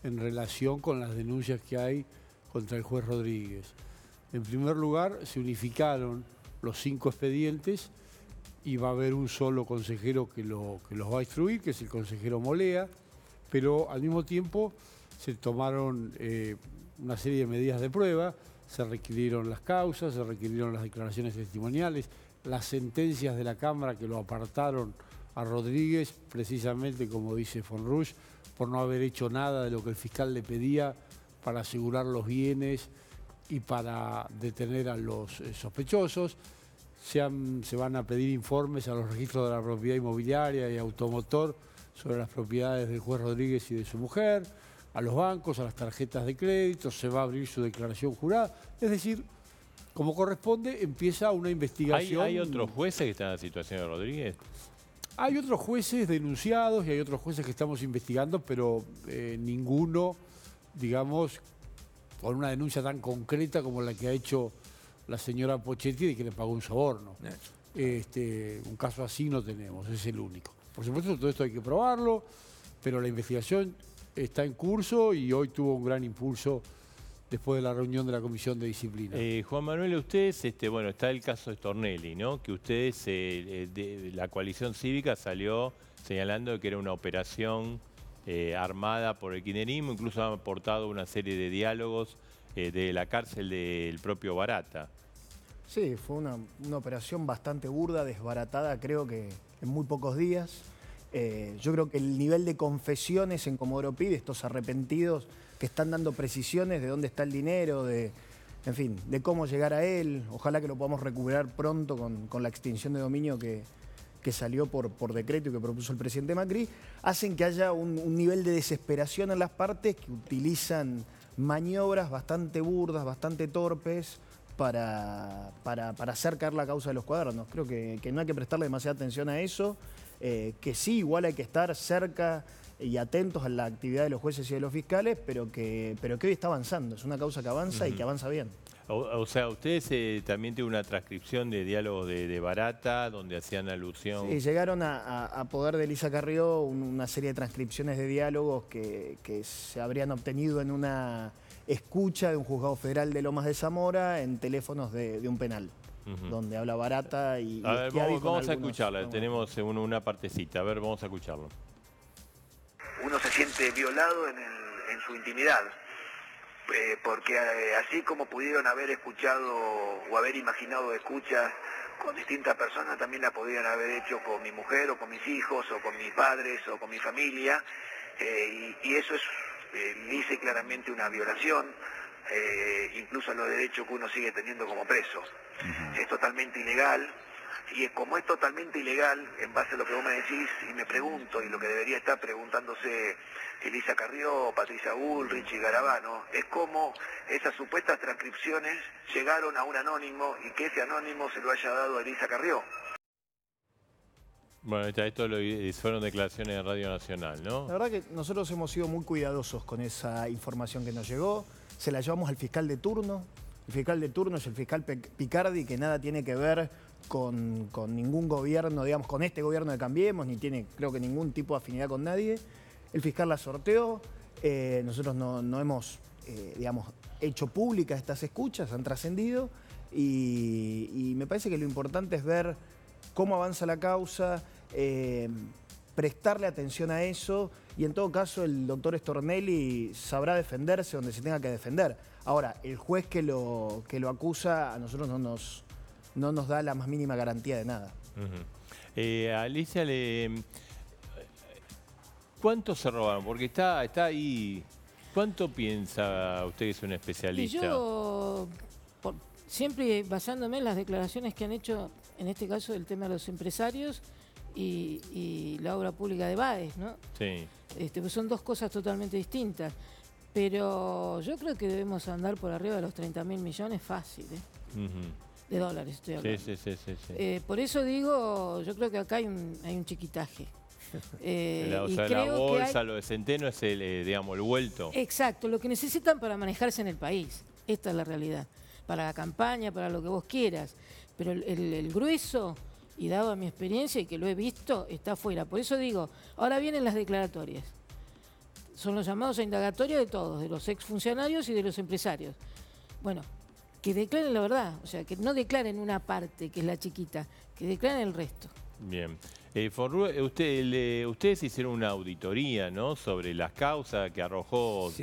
en relación con las denuncias que hay contra el juez Rodríguez. En primer lugar, se unificaron los 5 expedientes y va a haber un solo consejero que los va a instruir, que es el consejero Molea, pero al mismo tiempo se tomaron una serie de medidas de prueba, se requirieron las causas, se requirieron las declaraciones testimoniales, las sentencias de la Cámara que lo apartaron a Rodríguez, precisamente como dice Fonrush, por no haber hecho nada de lo que el fiscal le pedía para asegurar los bienes y para detener a los sospechosos. Se van a pedir informes a los registros de la propiedad inmobiliaria y automotor sobre las propiedades del juez Rodríguez y de su mujer, a los bancos, a las tarjetas de crédito, se va a abrir su declaración jurada. Es decir, como corresponde, empieza una investigación. ¿Hay otros jueces que están en la situación de Rodríguez? Hay otros jueces denunciados y hay otros jueces que estamos investigando, pero ninguno, digamos, con una denuncia tan concreta como la que ha hecho la señora Pochetti de que le pagó un soborno. Un caso así no tenemos, es el único. Por supuesto, todo esto hay que probarlo, pero la investigación está en curso y hoy tuvo un gran impulso después de la reunión de la Comisión de Disciplina. Juan Manuel, ustedes, bueno, está el caso de Stornelli, ¿no? Que ustedes, la coalición cívica salió señalando que era una operación armada por el kirchnerismo, incluso han aportado una serie de diálogos de la cárcel del propio Barata. Sí, fue una operación bastante burda, desbaratada, creo que en muy pocos días. Yo creo que el nivel de confesiones en Comodoro Pi, de estos arrepentidos que están dando precisiones de dónde está el dinero, en fin, de cómo llegar a él, ojalá que lo podamos recuperar pronto con la extinción de dominio que salió por decreto y que propuso el presidente Macri, hacen que haya un nivel de desesperación en las partes que utilizan maniobras bastante burdas, bastante torpes, para hacer caer la causa de los cuadernos. Creo que no hay que prestarle demasiada atención a eso, que sí, igual hay que estar cerca y atentos a la actividad de los jueces y de los fiscales, pero que hoy está avanzando. Es una causa que avanza y que avanza bien. O sea, ustedes también tienen una transcripción de diálogos de Barata, donde hacían alusión... Sí, llegaron a poder de Elisa Carrió una serie de transcripciones de diálogos que se habrían obtenido en una escucha de un juzgado federal de Lomas de Zamora en teléfonos de un penal, donde habla Barata y... A ver, vamos a escucharla, tenemos una partecita, a ver, vamos a escucharlo. Uno se siente violado en su intimidad. Porque así como pudieron haber escuchado o haber imaginado escuchas con distintas personas, también la podrían haber hecho con mi mujer o con mis hijos o con mis padres o con mi familia, y eso es lisa y claramente una violación, incluso a los derechos que uno sigue teniendo como preso. Es totalmente ilegal. Y como es totalmente ilegal, en base a lo que vos me decís, y me pregunto, y lo que debería estar preguntándose Elisa Carrió, Patricia Bullrich y Garabano, es cómo esas supuestas transcripciones llegaron a un anónimo y que ese anónimo se lo haya dado a Elisa Carrió. Bueno, esto fueron declaraciones de Radio Nacional, ¿no? La verdad que nosotros hemos sido muy cuidadosos con esa información que nos llegó, se la llevamos al fiscal de turno. El fiscal de turno es el fiscal Picardi, que nada tiene que ver con ningún gobierno, digamos, con este gobierno de Cambiemos, ni tiene, creo que, ningún tipo de afinidad con nadie. El fiscal la sorteó, nosotros no hemos, digamos, hecho públicas estas escuchas, han trascendido, y me parece que lo importante es ver cómo avanza la causa, prestarle atención a eso, y en todo caso el doctor Stornelli sabrá defenderse donde se tenga que defender. Ahora, el juez que lo acusa a nosotros no nos da la más mínima garantía de nada. Alicia, ¿cuánto se robaron? Porque está ahí. ¿Cuánto piensa usted que es un especialista? Y yo, siempre basándome en las declaraciones que han hecho, en este caso, el tema de los empresarios y la obra pública de Baez, ¿no? Sí. Pues son dos cosas totalmente distintas. Pero yo creo que debemos andar por arriba de los 30.000 millones fácil, de dólares, estoy hablando. Sí. Por eso digo, yo creo que acá hay un chiquitaje. O sea, la bolsa, lo de Centeno es digamos, el vuelto. Exacto, lo que necesitan para manejarse en el país. Esta es la realidad. Para la campaña, para lo que vos quieras. Pero el grueso, y dado a mi experiencia y que lo he visto, está afuera. Por eso digo, ahora vienen las declaratorias. son los llamados a indagatoria de todos, de los exfuncionarios y de los empresarios. Bueno, que declaren la verdad, o sea, que no declaren una parte, que es la chiquita, que declaren el resto. Bien. Fonrue, ustedes hicieron una auditoría, ¿no?, sobre las causas que arrojó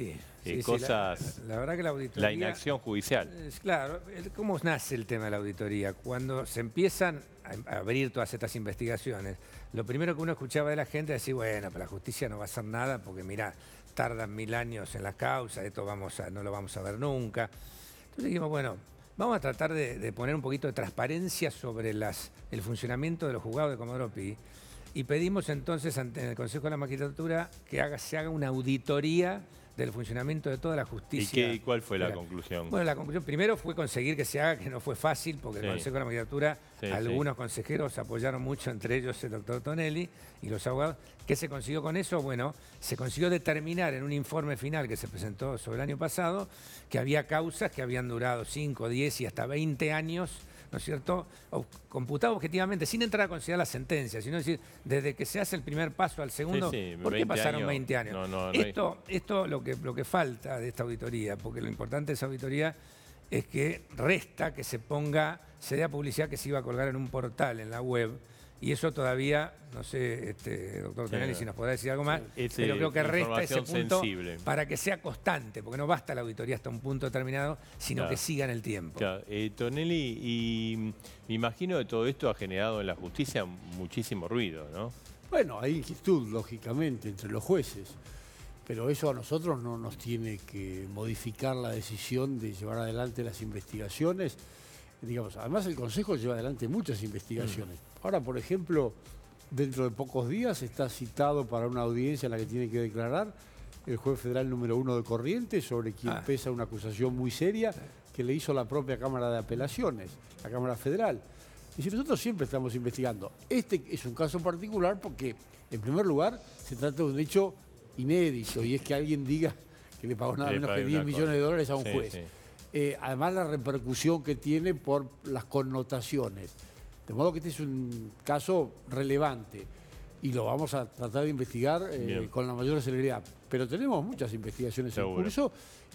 cosas, la verdad que la auditoría... La inacción judicial. Claro, ¿cómo nace el tema de la auditoría? Cuando se empiezan a abrir todas estas investigaciones, lo primero que uno escuchaba de la gente es decir, bueno, pero la justicia no va a hacer nada porque, mirá, tardan 1000 años en las causas, esto no lo vamos a ver nunca. Entonces dijimos, bueno, vamos a tratar de poner un poquito de transparencia sobre el funcionamiento de los juzgados de Comodoro Pi y pedimos entonces en el Consejo de la Magistratura que se haga una auditoría del funcionamiento de toda la justicia. ¿Y cuál fue la conclusión? Bueno, la conclusión primero fue conseguir que se haga, que no fue fácil, porque el Consejo de la Magistratura, algunos consejeros apoyaron mucho, entre ellos el doctor Tonelli y los abogados. ¿Qué se consiguió con eso? Bueno, se consiguió determinar en un informe final que se presentó sobre el año pasado que había causas que habían durado 5, 10 y hasta 20 años, ¿no es cierto?, computado objetivamente, sin entrar a considerar la sentencia, sino decir, desde que se hace el primer paso al segundo, ¿por qué pasaron 20 años? Esto lo que falta de esta auditoría, porque lo importante de esa auditoría es que resta que se dé a publicidad que se iba a colgar en un portal, en la web, y eso todavía, no sé, doctor Tonelli, si nos podrá decir algo más, pero creo que resta ese punto para que sea constante, porque no basta la auditoría hasta un punto determinado, sino que siga en el tiempo. Claro. Tonelli, y me imagino que todo esto ha generado en la justicia muchísimo ruido, ¿no? Bueno, hay inquietud, lógicamente, entre los jueces, pero eso a nosotros no nos tiene que modificar la decisión de llevar adelante las investigaciones. Digamos, además el Consejo lleva adelante muchas investigaciones. Ahora, por ejemplo, dentro de pocos días está citado para una audiencia en la que tiene que declarar el juez federal número 1 de Corrientes, sobre quien pesa una acusación muy seria que le hizo la propia Cámara de Apelaciones, la Cámara Federal. Y si nosotros siempre estamos investigando, este es un caso particular porque, en primer lugar, se trata de un hecho inédito, y es que alguien diga que le pagó nada menos que 10 millones de dólares a un juez. Además, la repercusión que tiene por las connotaciones. De modo que este es un caso relevante y lo vamos a tratar de investigar con la mayor celeridad. Pero tenemos muchas investigaciones en curso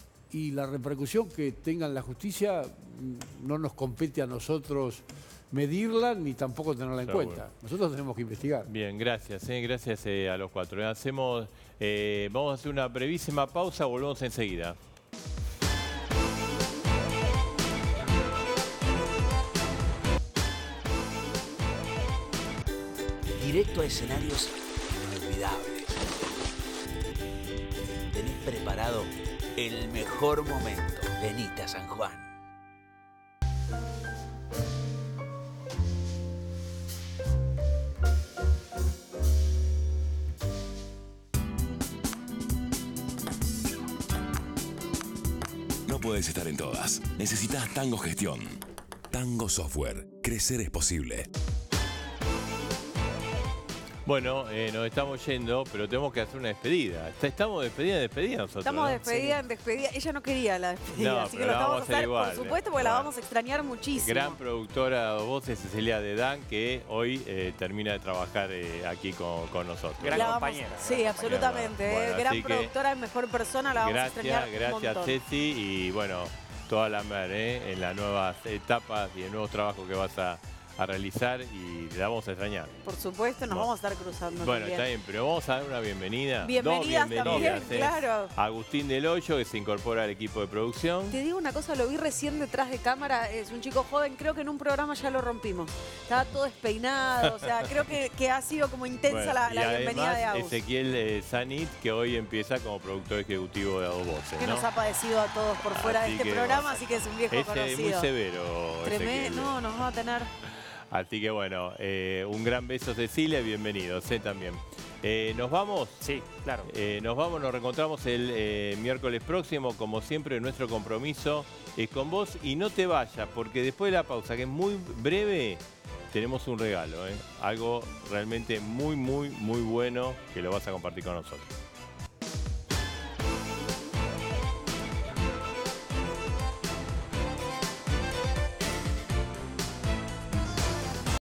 y la repercusión que tenga en la justicia no nos compete a nosotros medirla ni tampoco tenerla en cuenta. Nosotros tenemos que investigar. Bien, gracias. Gracias a los cuatro. Vamos a hacer una brevísima pausa, volvemos enseguida. Directo a escenarios inolvidables. Tenés preparado el mejor momento. Venite a San Juan. No puedes estar en todas. Necesitas Tango Gestión. Tango Software. Crecer es posible. Bueno, nos estamos yendo, pero tenemos que hacer una despedida. Estamos despedida nosotros. Estamos despedida en despedida. Ella no quería la despedida, no, así que lo vamos a hacer igual, por supuesto, porque la vamos a extrañar muchísimo. Gran productora de Dos Voces, Cecilia Dedán, que hoy termina de trabajar aquí con nosotros. Gran compañera. Sí, absolutamente. Bueno, gran productora, mejor persona, la vamos a extrañar un montón. Gracias, Ceci, y bueno, toda la mer en las nuevas etapas y en nuevos trabajos que vas a realizar, y le vamos a extrañar. Por supuesto, nos vamos a estar cruzando. Bueno, también. Está bien, pero vamos a dar una bienvenida. Bienvenidas también, claro. Agustín Del Hoyo, que se incorpora al equipo de producción. Te digo una cosa, lo vi recién detrás de cámara, es un chico joven, creo que en un programa ya lo rompimos. Estaba todo despeinado, o sea, creo que ha sido como intensa la bienvenida de Agus. Ezequiel Sanit, que hoy empieza como productor ejecutivo de Dos Voces. Que nos ha padecido a todos por fuera de este programa, así que es un viejo conocido. Es muy severo. Tremendo, no, nos va a tener... Así que bueno, un gran beso, Cecilia, y bienvenidos también. ¿Nos vamos? Sí, claro. Nos reencontramos el miércoles próximo, como siempre, nuestro compromiso es con vos. Y no te vayas, porque después de la pausa, que es muy breve, tenemos un regalo, algo realmente muy, muy, muy bueno que lo vas a compartir con nosotros.